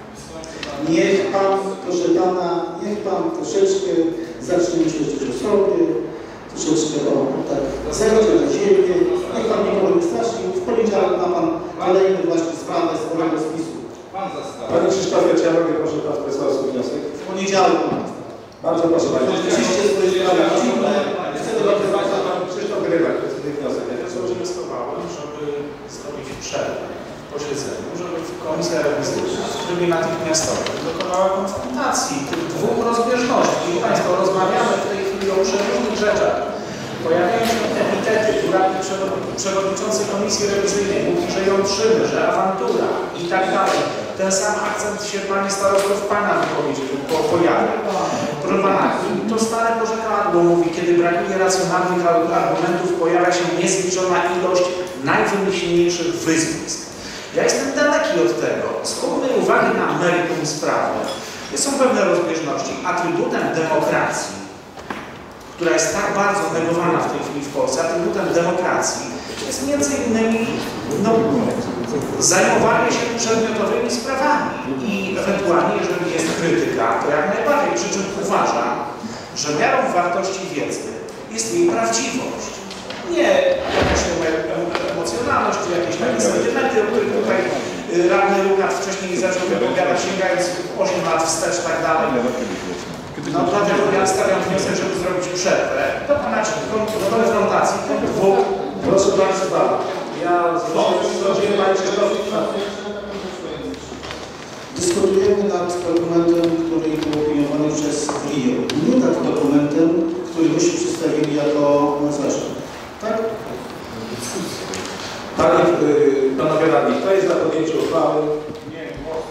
Niech Pan, proszę Pana, niech Pan troszeczkę zacznie myśleć o sobie, troszeczkę o tak, zejdzie na ziemię, niech Pan nikogo nie straszy. W poniedziałek ma Pan kolejny właśnie sprawę z wolnego spisu. Panie Krzysztofie, czy ja mogę proszę Pan wysłać swój wniosek? W poniedziałek. Bardzo proszę Panie. Oczywiście swoje sprawy rodzinne. Chcę dopytać Pan Krzysztof Grybak, to jest ten wniosek. Ja też wnioskowałem, żeby zrobić przerwę w posiedzeniu, żeby Komisja Rewizyjna w trybie natychmiastowym dokonała konfrontacji tych dwóch rozbieżności. I Państwo, rozmawiamy w tej chwili o przeróżnych rzeczach. Pojawiają się epitety, które przewodniczący Komisji Rewizyjnej mówi, że ją trzymy, że awantura i tak dalej. Ten sam akcent się, Panie Starosto, w Pana wypowiedzi po, pojawia. Proszę Pana, to stare porzekadło mówi, kiedy brakuje racjonalnych argumentów, pojawia się niezliczona ilość najwymyślniejszych wyzwisk. Ja jestem daleki od tego. Skupmy uwagę na meritum sprawy. Są pewne rozbieżności. Atrybutem demokracji, która jest tak bardzo negowana w tej chwili w Polsce, atrybutem demokracji jest między innymi no, zajmowanie się przedmiotowymi sprawami i ewentualnie, jeżeli jest krytyka, to jak najbardziej, przy czym uważam, że miarą wartości wiedzy jest jej prawdziwość. Nie jakaś emocjonalność, czy jakieś takie sentymenty, o których tutaj radny Lukat wcześniej zaczął wypowiadać, sięgając osiem lat wstecz i tak dalej. No dlatego ja stawiam wniosek, żeby zrobić przerwę, dokonać konfrontacji tych dwóch. Proszę Państwa, ja zrozumiałem Panie Krzysztofie. Dyskutujemy nad dokumentem, który był opiniowany przez R I O. Nie nad dokumentem, który myśmy przedstawili jako zaszczyt. Tak? Panie, yy, Panowie Radni, kto jest za podjęciem uchwały? Nie,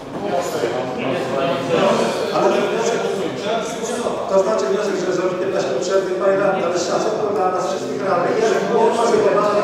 Ale to znaczy wniosek, że zrobić piętnaście minut przerwy, Panie Radni, ale szacun to dla nas wszystkich radnych. Jeżeli głos ma wykonany,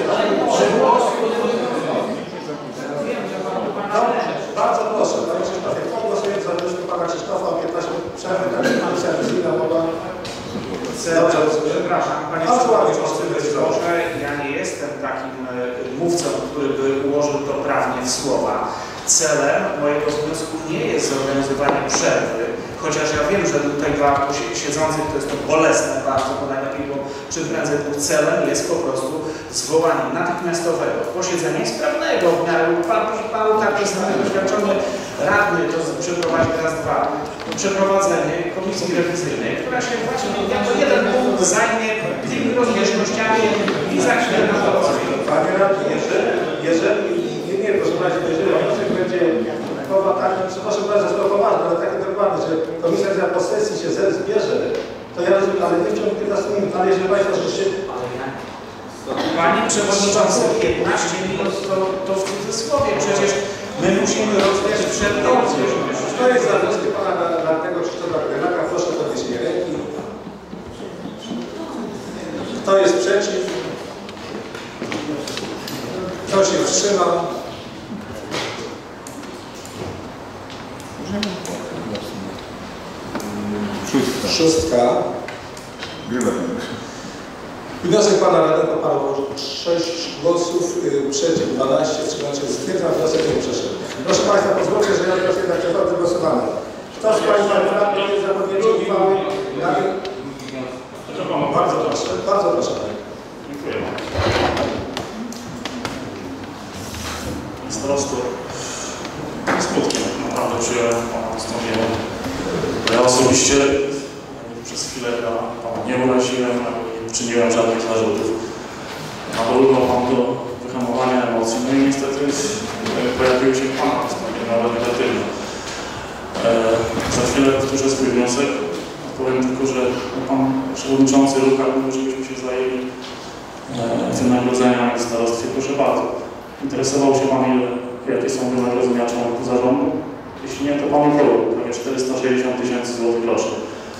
bardzo proszę, Panie Krzysztofie, kto głosuje za wnioskiem Pana Krzysztofa o piętnaście minut przerwy, tak jak Pan Serwis mogła... Dobrze, przepraszam, Panie Przewodniczący, może ja nie jestem takim mówcą, który by ułożył to prawnie w słowa. Celem mojego wniosku nie jest zorganizowanie przerwy, chociaż ja wiem, że tutaj dla siedzących to jest to bolesne bardzo, bo najlepiej, bo czym prędzej był celem jest po prostu zwołanie natychmiastowego posiedzenia sprawnego w miarę pan, pan tak jest doświadczony radny, to przeprowadzi raz dwa, przeprowadzenie komisji rewizyjnej, która się właśnie jako jeden punkt zajmie tymi rozbieżnościami i zacznie na to rozwijać. Panie radny, jeżeli, jeżeli, nie, nie, proszę Państwa, jeżeli wniosek będzie mowa tak, przepraszam bardzo, że to poważne, ale tak dokładnie, że komisja za posesji się zbierze, to ja rozumiem, ale nie w ciągu piętnastu minut, ale jeżeli Państwo rzeczywiście... Panie Przewodniczący, piętnaście minut to, to w cudzysłowie, przecież my musimy rozwiać przed rozbieżność. To jest za wnioskiem Pana radnego Krzysztofa Grybaka, proszę o podniesienie ręki. Kto jest przeciw? Kto się wstrzymał? Szóstka. Wniosek Pana radnego padło sześć głosów, yy, przeciw dwanaście, wstrzymał się. Stwierdzam, wniosek nie przeszedł. Proszę Państwa, pozwólcie, że ja teraz jednak przechodzę głosowanie. Kto z Państwa radnych jest za podjęciem uchwały? Bardzo proszę, bardzo proszę. Dziękuję. Starosto, chwilę ja pana nie uraziłem, nie czyniłem żadnych zarzutów. Nawoływał pan do wyhamowania emocji, no i niestety pojawiły się pana postanowienia nawet negatywne. E, za chwilę powtórzę swój wniosek. Powiem tylko, że pan przewodniczący Ruka mówił, żebyśmy się zajęli e, wynagrodzeniami w starostwie. Proszę bardzo. Interesował się pan, ile, jakie są wynagrodzenia członków zarządu? Jeśli nie, to panu powiem, prawie czterysta sześćdziesiąt tysięcy złotych rocznie.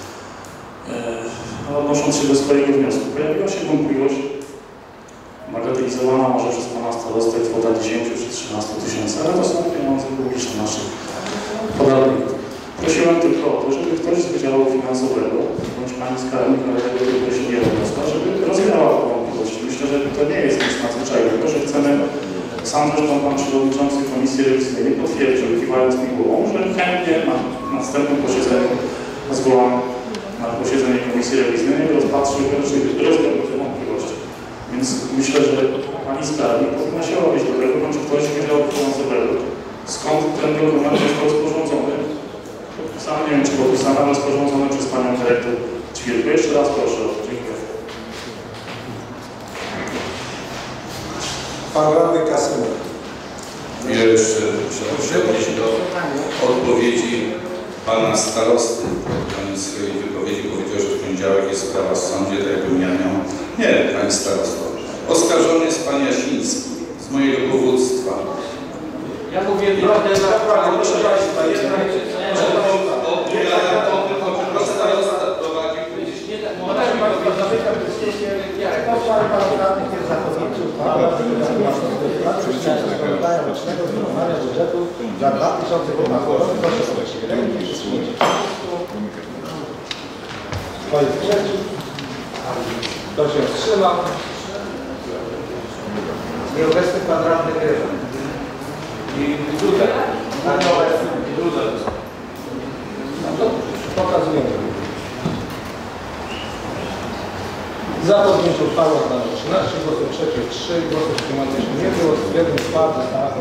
E, odnosząc się do swojego wniosku, pojawiła się wątpliwość, bagatelizowana może przez pana starostę kwota dziesięć czy trzynaście tysięcy, ale to są pieniądze publiczne naszych podatników. Prosiłem tylko o to, żeby ktoś z Wydziału Finansowego, bądź pani skarbnik, ale tego tylko się nie odniosła, żeby rozwiała te wątpliwości. Myślę, że to nie jest nic nadzwyczajnego, że chcemy, sam zresztą pan przewodniczący Komisji Rewizyjnej potwierdził, kiwając mi głową, że chętnie na następnym posiedzeniu zwołam na posiedzenie Komisji Rewizyjnej rozpatrzył i rozwiał te wątpliwości. Więc myślę, że pani skarbnik powinna się odnieść do tego, bądź ktoś z Wydziału Finansowego, skąd ten dokument został sporządzony. Sam nie wiem, czy podpisany, ale sporządzony przez panią dyrektor Ćwirkę. Jeszcze raz proszę. Dziękuję. Pan radny Kasyna. Ja jeszcze muszę się odnieść do odpowiedzi pana starosty. Pan w swojej wypowiedzi powiedział, że w poniedziałek jest sprawa w sądzie, tak jakbym ja miał. Nie, pani starosto. Oskarżony jest pan Jasiński z mojego powództwa. Ja mówię, prawdę, naprawdę, proszę państwa, jest Opowiadam o tym, o czym starosta prowadził. no tak, państwo, zamykam dyskusję. To pan pan radny jest zachodniczy. Pan radny jest sprawozdania rocznego wykonania budżetu za dwa tysiące piętnasty rok. Proszę o Kto jest przeciw? Kto się wstrzymał? Nieobecny pan radny Grywa. I tutaj. I tutaj. No to pokazujemy. Za podjęcie uchwały oddano trzynaście głosów przeciw, trzy głosów wstrzymujących się nie było, jeden skład została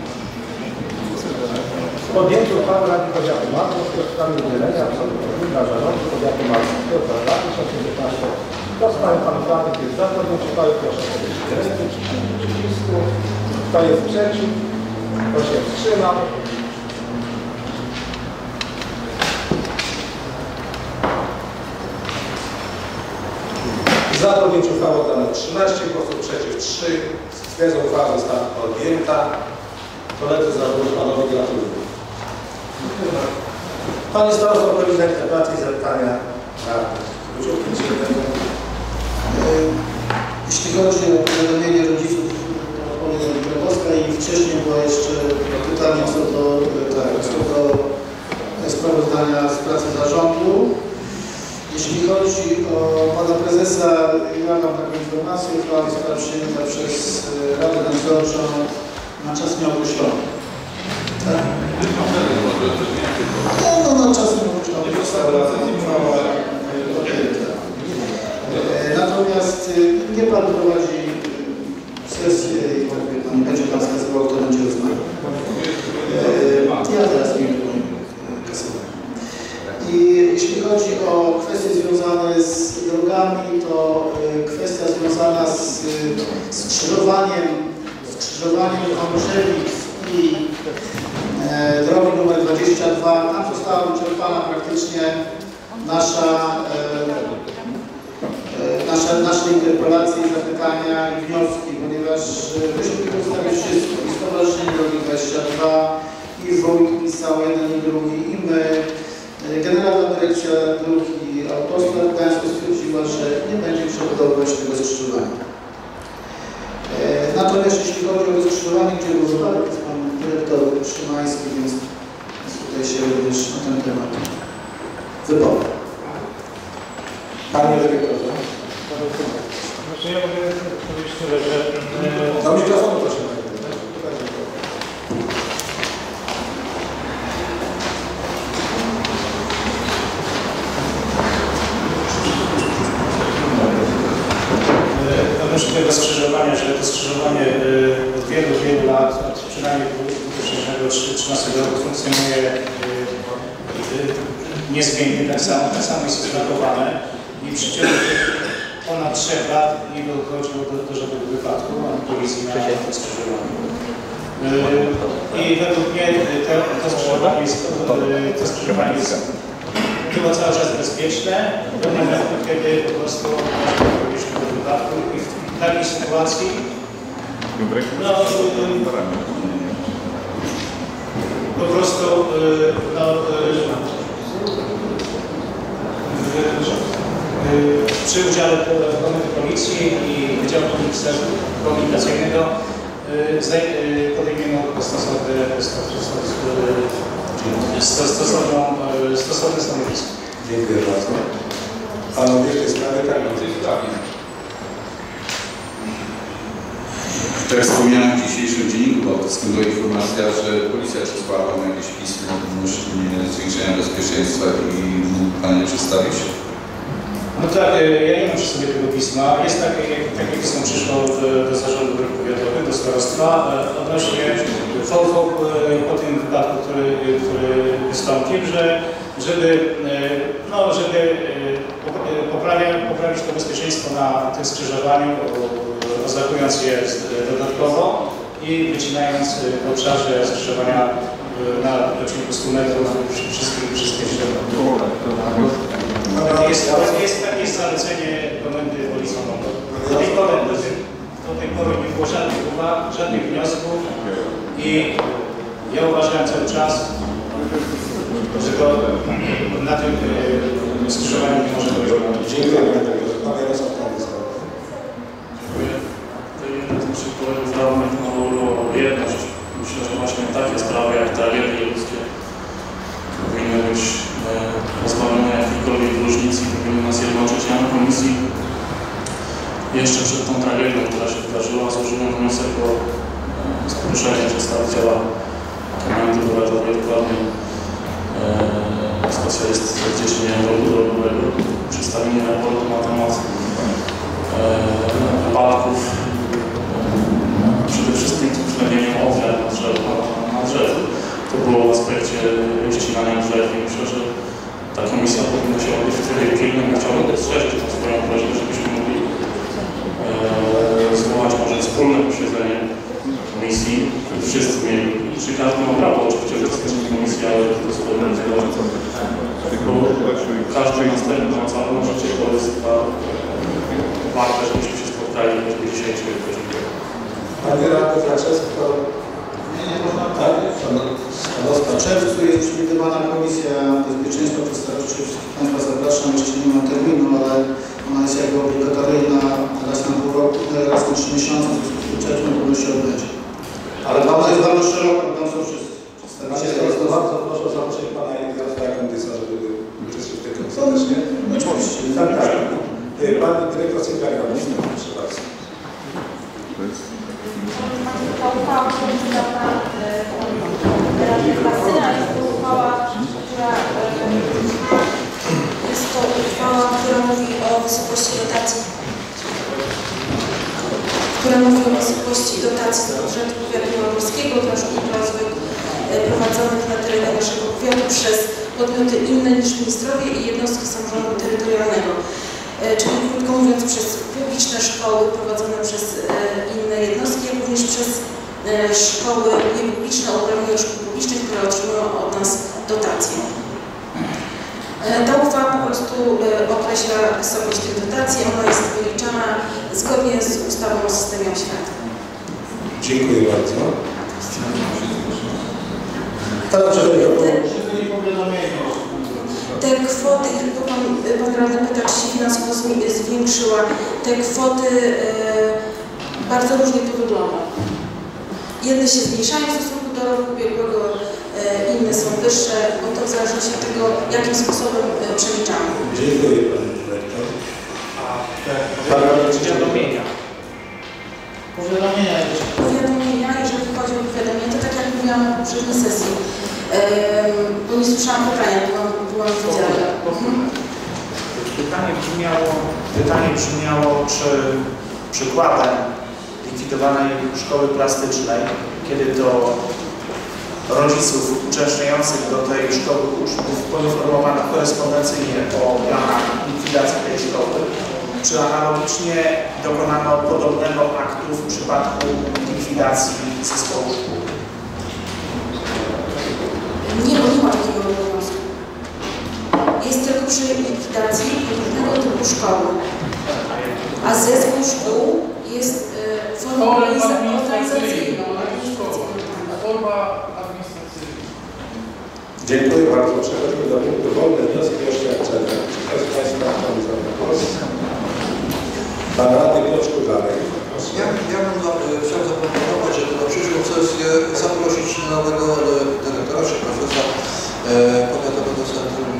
w podjęciu uchwały Rady Powiatu Markowskiego w sprawie udzielenia absolutorium dla zarządu Powiatu Markowskiego za dwa tysiące piętnasty rok. Kto z pań panów radnych jest za podjęciem uchwały, proszę o podnieść rękę, wciśnięcie przycisku. Kto jest przeciw? Kto się wstrzymał? Za podjęcie uchwały oddano trzynaście głosów przeciw, trzy. Stwierdzą uchwała została podjęta. Koledzy zarządu panowie gratuluję. Panie starosto, odpowiedź na interpelację i zapytania radnych. Jeśli chodzi o powiadomienie rodziców Polska i wcześniej było jeszcze pytanie co do, tak, co do sprawozdania z pracy zarządu. Jeśli chodzi o pana prezesa, ja mam taką informację, uchwała została przyjęta przez Radę Nadzorczą na czas nieokreślony. Tak? No, no na czas nieokreślony. Natomiast nie pan prowadzi sesję i pan będzie pan wskazywał, kto będzie rozmawiał. Ja teraz nie wiem. I jeśli chodzi o kwestie związane z drogami, to kwestia związana z skrzyżowaniem, skrzyżowaniem Chomrzewic i e, drogi numer dwadzieścia dwa, tam została wyczerpana praktycznie nasza, e, e, nasza, nasze interpelacje, zapytania i wnioski, ponieważ myśmy przedstawić wszystko, i Stowarzyszenie Drogi dwadzieścia dwa, i wójt pisał jeden i drugi, i my. Generalna Dyrekcja Dróg i Autostrad Gdańska stwierdziła, że nie będzie przebudowywać tego skrzyżowania. E, natomiast jeśli chodzi o skrzyżowanie, gdzie był wypadek, jest pan dyrektor Szymański, więc tutaj się również na ten temat wypowie. Panie dyrektorze. Znaczy ja mogę powiedzieć tyle, że... Do mikrofonu proszę. Odnośnie tego skrzyżowania, że to skrzyżowanie od wielu, wielu lat, od przynajmniej dwa tysiące trzynastego roku funkcjonuje niezmiennie, tak samo, tak samo jest oznakowane i w przeciągu ponad trzech lat nie dochodziło do, do żadnego wypadku, a policji na to skrzyżowanie. I według mnie to, to skrzyżowanie jest, to skrzyżowanie jest było cały czas bezpieczne do momentu, kiedy po prostu doszło do wypadku i w takiej sytuacji no, po prostu no, przy udziale Komendy Policji i Wydziału Komunikacyjnego podejmiemy stosowne, stosowne stanowisko. Dziękuję bardzo. Panowie w tej sprawie tak będzie. Tak jak wspomniałem w dzisiejszym dzienniku bałtyckim była informacja, że policja przesłała Wam jakieś pismo odnośnie zwiększenia bezpieczeństwa i mógł Pan je przedstawić? No tak, ja nie mam przy sobie tego pisma. Jest takie, takie pismo przyszło do, do zarządu dróg powiatowych, do starostwa odnośnie po tym wypadku, który, który wystąpił, że żeby, no, żeby poprawia, poprawić to bezpieczeństwo na tym skrzyżowaniu, oznakując je dodatkowo i wycinając w obszarze skrzyżowania na odcinku stu metrów wszystkich wszystkich jest, jest takie zalecenie Komendy Policji. Do tej pory, do, do tej pory nie było żadnych uwag, żadnych wniosków i ja uważałem cały czas, że to na tym skrzyżowaniu nie może być. Dziękuję. Panie Jarosław, Kolegów dawnych mówiło o jedność. Myślę, że właśnie takie sprawy jak tragedie ludzkie powinny być pozbawione jakichkolwiek różnic i powinny nas zjednoczyć. Ja na komisji jeszcze przed tą tragedią, która się wydarzyła, złożyłem wniosek o zaproszenie przedstawiciela Komendy Powiatowej, dokładnie specjalist w dziedzinie ruchu drogowego, przedstawienie raportu na temat wypadków, przede wszystkim uwzględnieniem ofiar na drzewu, na drzewu. To było w aspekcie ścinania drzew i myślę, że ta komisja powinna się odbyć w trybie pilnym. Chciałbym rozszerzyć tą swoją prośbę, żebyśmy mogli e, zwołać może wspólne posiedzenie komisji, żeby wszyscy mieli, czy każdy ma prawo oczywiście uczestniczyć w komisji, ale to jest problem zgodny. Bo każdy następny ma całe życie, to jest ta warta, żebyśmy się spotkali choćby dzisiaj czy godziny. Panie Radny Francesco, tak? W czerwcu jest przewidywana Komisja Bezpieczeństwa Przedstawicieli. Wszystkich Państwa zapraszam, jeszcze nie ma terminu, ale ona jest jakby obligatoryjna raz na pół roku, raz na trzy miesiące, w związku z tym czerwcu powinno się odbyć. Ale ona jest bardzo szeroka, tam są wszyscy przedstawiciele. Bardzo proszę o zaproszenie Pana Jarosława Kondysa, żeby uczestniczyć w tej komisji. Oczywiście. Tak, tak. Pan Dyrektor Cyngarian, proszę bardzo. Ta uchwała, która jest wydana Rady Kasyna, jest to uchwała, która jest to uchwała, która mówi o wysokości dotacji, która mówi o wysokości dotacji z budżetu powiatu jaworskiego dla szkół rozwój prowadzonych na terenie naszego powiatu przez podmioty inne niż ministrowie i jednostki samorządu terytorialnego. Czyli krótko mówiąc przez publiczne szkoły prowadzone przez inne jednostki, jak również przez szkoły niepubliczne, uprawnione do szkół publicznych, które otrzymują od nas dotacje. Ta uchwała po prostu określa wysokość tych dotacji, ona jest wyliczana zgodnie z ustawą o systemie oświaty. Dziękuję bardzo. Te kwoty, bo pan, pan radny pyta, czy się finansowo zwiększyła, te kwoty e, bardzo różnie to wygląda. Jedne się zmniejszają w stosunku do roku ubiegłego, e, inne są wyższe, bo to w zależności od tego, jakim sposobem e, przeliczamy. Dziękuję Panie Dyrektor. A te powiadomienia. Powiadomienia. Powiadomienia, jeżeli chodzi o powiadomienia, to tak jak mówiłam na poprzedniej sesji, bo nie słyszałam pytania, byłam, byłam w wydziale. Pytanie brzmiało, pytanie brzmiało, czy przykładem likwidowanej szkoły plastycznej, kiedy to rodziców uczęszczających do tej szkoły uczniów poinformowano korespondencyjnie o planach likwidacji tej szkoły. Czy analogicznie dokonano podobnego aktu w przypadku likwidacji zespołu szkół? Nie, bo nie ma takiego obowiązku. Jest tylko przy likwidacji różnego typu szkoły. A zespół szkół jest y, formą organizacyjną. Forma administracyjna. Dziękuję bardzo. Przechodzimy do punktu wolne wnioski i oświadczenia. Czy ktoś z Państwa chciałby zabrać głos? Pan radny Piotr Szkudlarek. Ja, ja bym za, chciał zaproponować, żeby na przyszłą sesję zaprosić nowego dyrektora, czy profesora e, powiatowego centrum.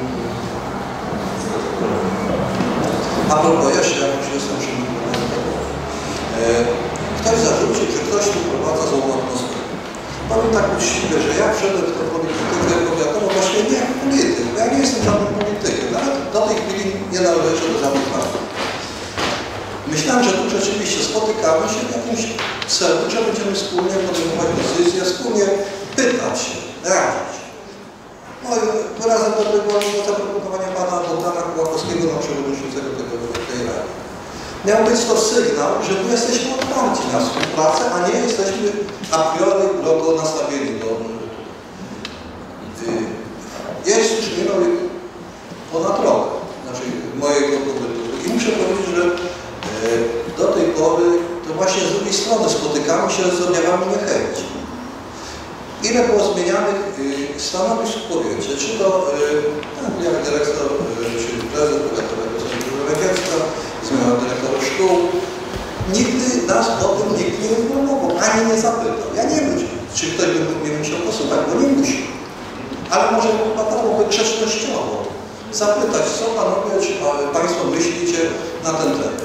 A propos, ja się jakoś jestem przy nim. E, ktoś zarzucił, że ktoś tu prowadza złą atmosferę. Powiem tak uczciwie, że ja wszedłem w tę politykę powiatową właśnie nie jak polityk, bo ja nie jestem żadnym politykiem, nawet do tej chwili nie należę do żadnych partii. Myślałem, że tu rzeczywiście spotykamy się w jakimś celu, że będziemy wspólnie podejmować decyzje, wspólnie pytać się, radzić. No i wyrazem do tego zaproponowania pana Bogdana Kułakowskiego na przewodniczącego tego, tej rady. Miał być to sygnał, że my jesteśmy otwarci na współpracę, a nie jesteśmy a priori wrogo nastawieni do... Jest już minął ponad rok, znaczy mojego pobytu. I muszę powiedzieć, że do tej pory to właśnie z drugiej strony spotykamy się z objawami niechęci. Ile było zmienianych stanowisk w powiecie, czy to jak dyrektor, czy prezes powiatowego centrum Węgierska, zmiana dyrektora szkół. Nigdy nas o tym nikt nie informował, ani nie zapytał. Ja nie wiem, czy ktoś by mnie musiał posłuchać, bo nie musi. Ale może padałoby grzecznościowo zapytać, co panowie, czy państwo myślicie na ten temat.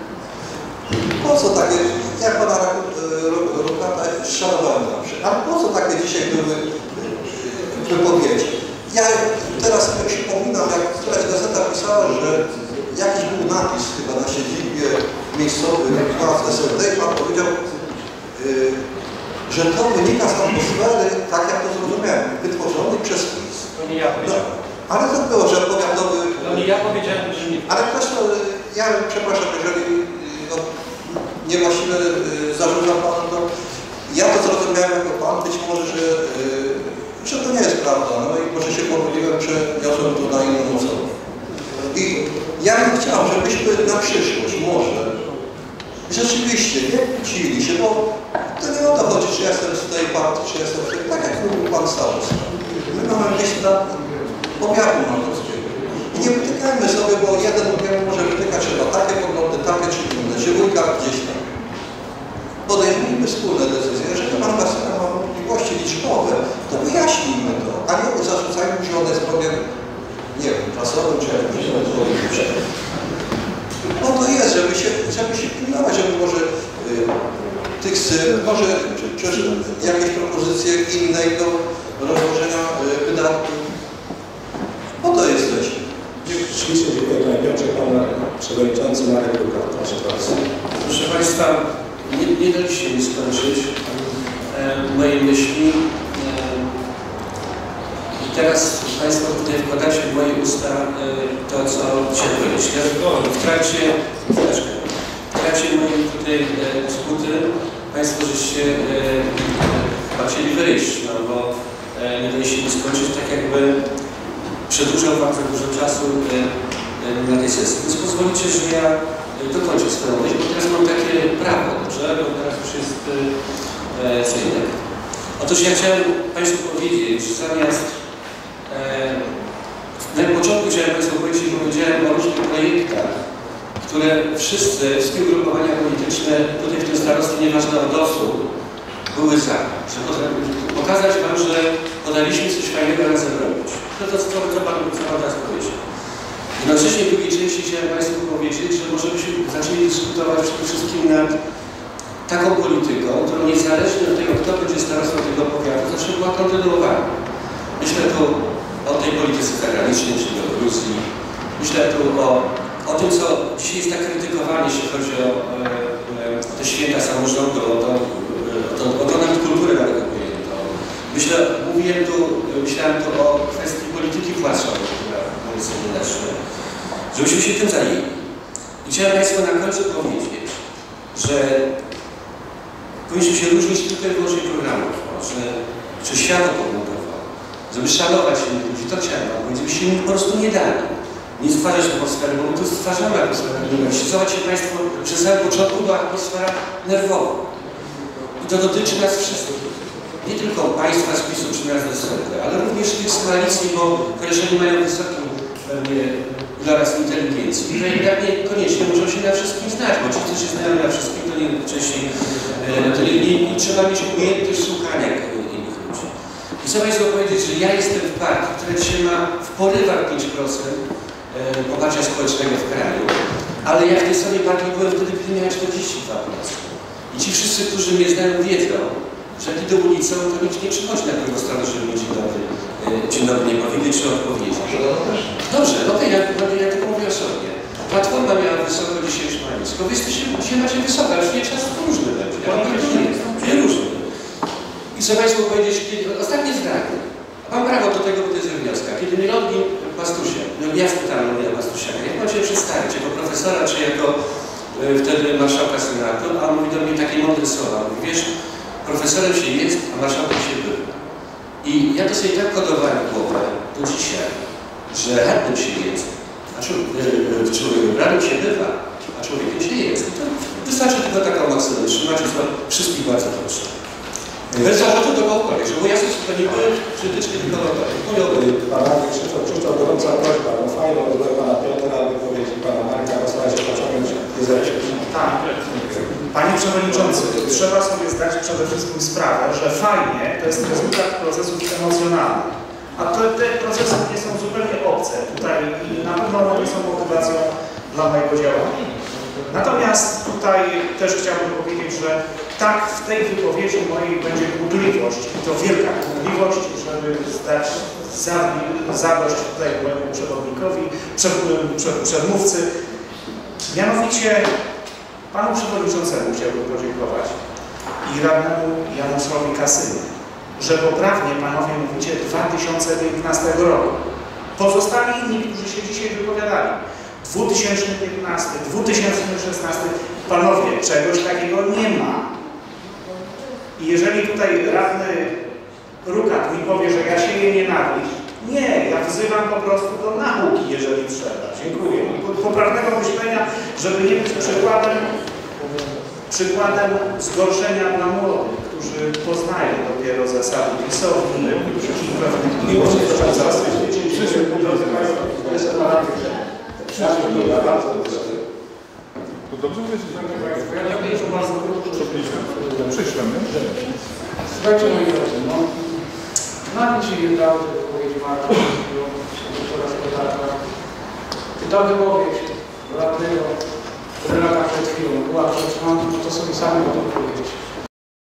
Po co takie, jak pana Rukata szanowałem zawsze, ale po co takie dzisiaj były wypowiedzi? Ja teraz sobie przypominam, jak któraś gazeta pisała, że jakiś był napis chyba na siedzibie miejscowych władz S L D i pan powiedział, yy, że to wynika z atmosfery, tak jak to zrozumiałem, wytworzonej przez PiS. To nie ja powiedziałem. No, ale to było, że powiatowy... To nie ja powiedziałem, że nie. Ale ktoś to, ja przepraszam, jeżeli no, niewłaściwie yy, zarzucam panu, to ja to zrozumiałem jako pan, być może, że, yy, że to nie jest prawda, no i może się pomyliłem, przeniosłem to na inną osobę. I ja bym chciał, żebyśmy na przyszłość może rzeczywiście nie kłócili się, bo to nie o to chodzi, czy ja jestem z tej partii, czy ja jestem z tej, tak jak mówił pan starosta. My mamy gdzieś na powiatu Małopolskiego. I nie wytykajmy sobie, bo jeden drugiemu może wytykać trzeba takie podmioty, takie czy inne, że wujka gdzieś tam. Podejmijmy wspólne decyzje. Jeżeli pan Kasyna ma wątpliwości liczbowe, to wyjaśnijmy to, a nie zarzucajmy, że on jest powiem, nie wiem, czasowym czy jakimś politycznym. No to jest, żeby się, żeby się pilnować, żeby może y, tych może czy, czy, jakieś propozycje innego rozłożenia y, wydatków. Po to jesteśmy. Ślicznie dziękuję panie Piotrze, pan przewodniczący Marek Rukat. Proszę bardzo. Proszę państwa, nie, nie daliście mi skończyć e, mojej myśli. E, Teraz państwo tutaj wkładacie w moje usta e, to, co chciałem powiedzieć. Ja w trakcie, w trakcie mojej tutaj e, dysputy państwo żeście e, chyba chcieli wyjść, no bo e, nie daliście mi skończyć, tak jakby przedłużał wam za dużo czasu e, e, na tej sesji. Więc pozwolicie, że ja dokończę swoją myśl, bo teraz mam takie prawo, dobrze? Bo teraz już jest e, co innego. Otóż ja chciałem państwu powiedzieć, że zamiast Na początku chciałem państwu powiedzieć, że powiedziałem o różnych projektach, które wszyscy, wszystkie ugrupowania polityczne, tutaj w tym starostwie, nieważne od losu, były za. Że pokazać wam, że podaliśmy coś fajnego razem robić. To to, co, co pan, co pan teraz powiedział. Jednocześnie w drugiej części chciałem państwu powiedzieć, że może byśmy zaczęli dyskutować przede wszystkim nad taką polityką, którą niezależnie od tego, kto będzie starostą tego powiatu, zawsze była kontynuowana. Myślę tu o tej polityce zagranicznej, czyli o Gruzji. Myślę tu o, o tym, co dzisiaj jest tak krytykowane, jeśli chodzi o, o te święta samorządu, o tą, o tą, o tą nawet kulturę narodową, Myślę, mówiłem tu, myślałem tu o kwestii polityki płacowej, która w medycynie naszej, żebyśmy się tym zajęli. I chciałem Państwu na końcu powiedzieć, że powinniśmy się różnić tylko i wyłącznie programów, że, że świat okomentował, żeby szanować innych ludzi, to chciałem Wam powiedzieć, byście mi po prostu nie dali. Nie stwarzać atmosfery, bo my tu stwarzamy atmosferę nienawiści. Zobaczcie Państwo, przez samym początku była atmosfera nerwowa. I to dotyczy nas wszystkich. Nie tylko Państwa z PiS-u czy nas do S L D, ale również tych z koalicji, bo koleżeni mają wysoki pewnie iloraz inteligencji. I jednak niekoniecznie muszą się na wszystkim znać, bo ci, którzy się znają na wszystkim, to nie wcześniej to nie, nie, nie trzeba mieć umiejętność słuchania innych ludzi. I chcę Państwu powiedzieć, że ja jestem w partii, która dzisiaj ma w porywach pięć procent poparcia społecznego w kraju, ale ja w tej samej partii byłem wtedy, gdy miałem czterdzieści dwa procent. I ci wszyscy, którzy mnie znają, wiedzą, że jak idę ulicą, to nikt nie przychodzi na drugą stronę, żeby mi dzień dobry, dzień dobry nie powiedzieć, czy odpowiedzieć. Dobrze, okej, okay, ja, ja tylko mówię o sobie. Platforma miała wysoko, dzisiaj już ma nisko. Wy jesteście, dzisiaj macie wysoko, ale nie czas różny będzie. Ja mam nie różny. I chcę Państwu powiedzieć, kiedy, ostatnie zdanie. Mam prawo do tego, bo to jest wioska. Kiedy mi Rodgin Pastusia, no ja spytałem Rodgina Pastusiaka, jak mam się przedstawić, jako profesora, czy jako y, wtedy marszałka Senatu, a on mówi do mnie takie mądre słowa. Mówi, wiesz, profesorem się jest, a marszałkiem się bywa. I ja to sobie tak kodowałem w głowę do dzisiaj, że radnym się jest, a człowiekiem się bywa, a człowiekiem się jest. I to wystarczy tylko taką maksymę trzymać, co wszystkich bardzo proszę. Bez zarzutu do kogokolwiek, żeby ja sobie to nie były krytyczki do kogokolwiek. Pana Krzysztof, Krzysztof, gorąca prośba, no fajną rozmowę Pana Piotra, wypowiedzi Pana Marka, postarać się pociągnąć nie zajrzeć. Tak. Panie Przewodniczący, trzeba sobie zdać przede wszystkim sprawę, że fajnie to jest rezultat procesów emocjonalnych. A te, te procesy nie są zupełnie obce tutaj i na pewno one są motywacją dla mojego działania. Natomiast tutaj też chciałbym powiedzieć, że tak w tej wypowiedzi mojej będzie kłótliwość, i to wielka kłótliwość, żeby zdać zadość tutaj mojemu przewodnikowi, przedmówcy. Mianowicie Panu Przewodniczącemu chciałbym podziękować i radnemu Januszowi Kasynie, że poprawnie Panowie mówicie dwa tysiące dziewiętnastego roku. Pozostali inni, którzy się dzisiaj wypowiadali, dwa tysiące piętnasty, dwa tysiące szesnasty, Panowie, czegoś takiego nie ma. I jeżeli tutaj radny Rukat mi powie, że ja sieję nienawiść, nie, ja wzywam po prostu do nauki, jeżeli trzeba. Dziękuję. Poprawnego myślenia, żeby nie być przykładem, przykładem zgorszenia dla młodych, którzy poznają dopiero zasady pisowni i pewnych miłości do zasad. Drodzy Państwo, jeszcze na razie. To dobrze mówię, Ja tak jeszcze bardzo krótko. Przyszłem, nie? Słuchajcie, moi drodzy, no, na mnie się nie dało tej wypowiedzi Marka, oraz Kotarka. I ta wypowiedź radnego Renata przed chwilą była przed mną, to sobie sami o tym powiedzieć.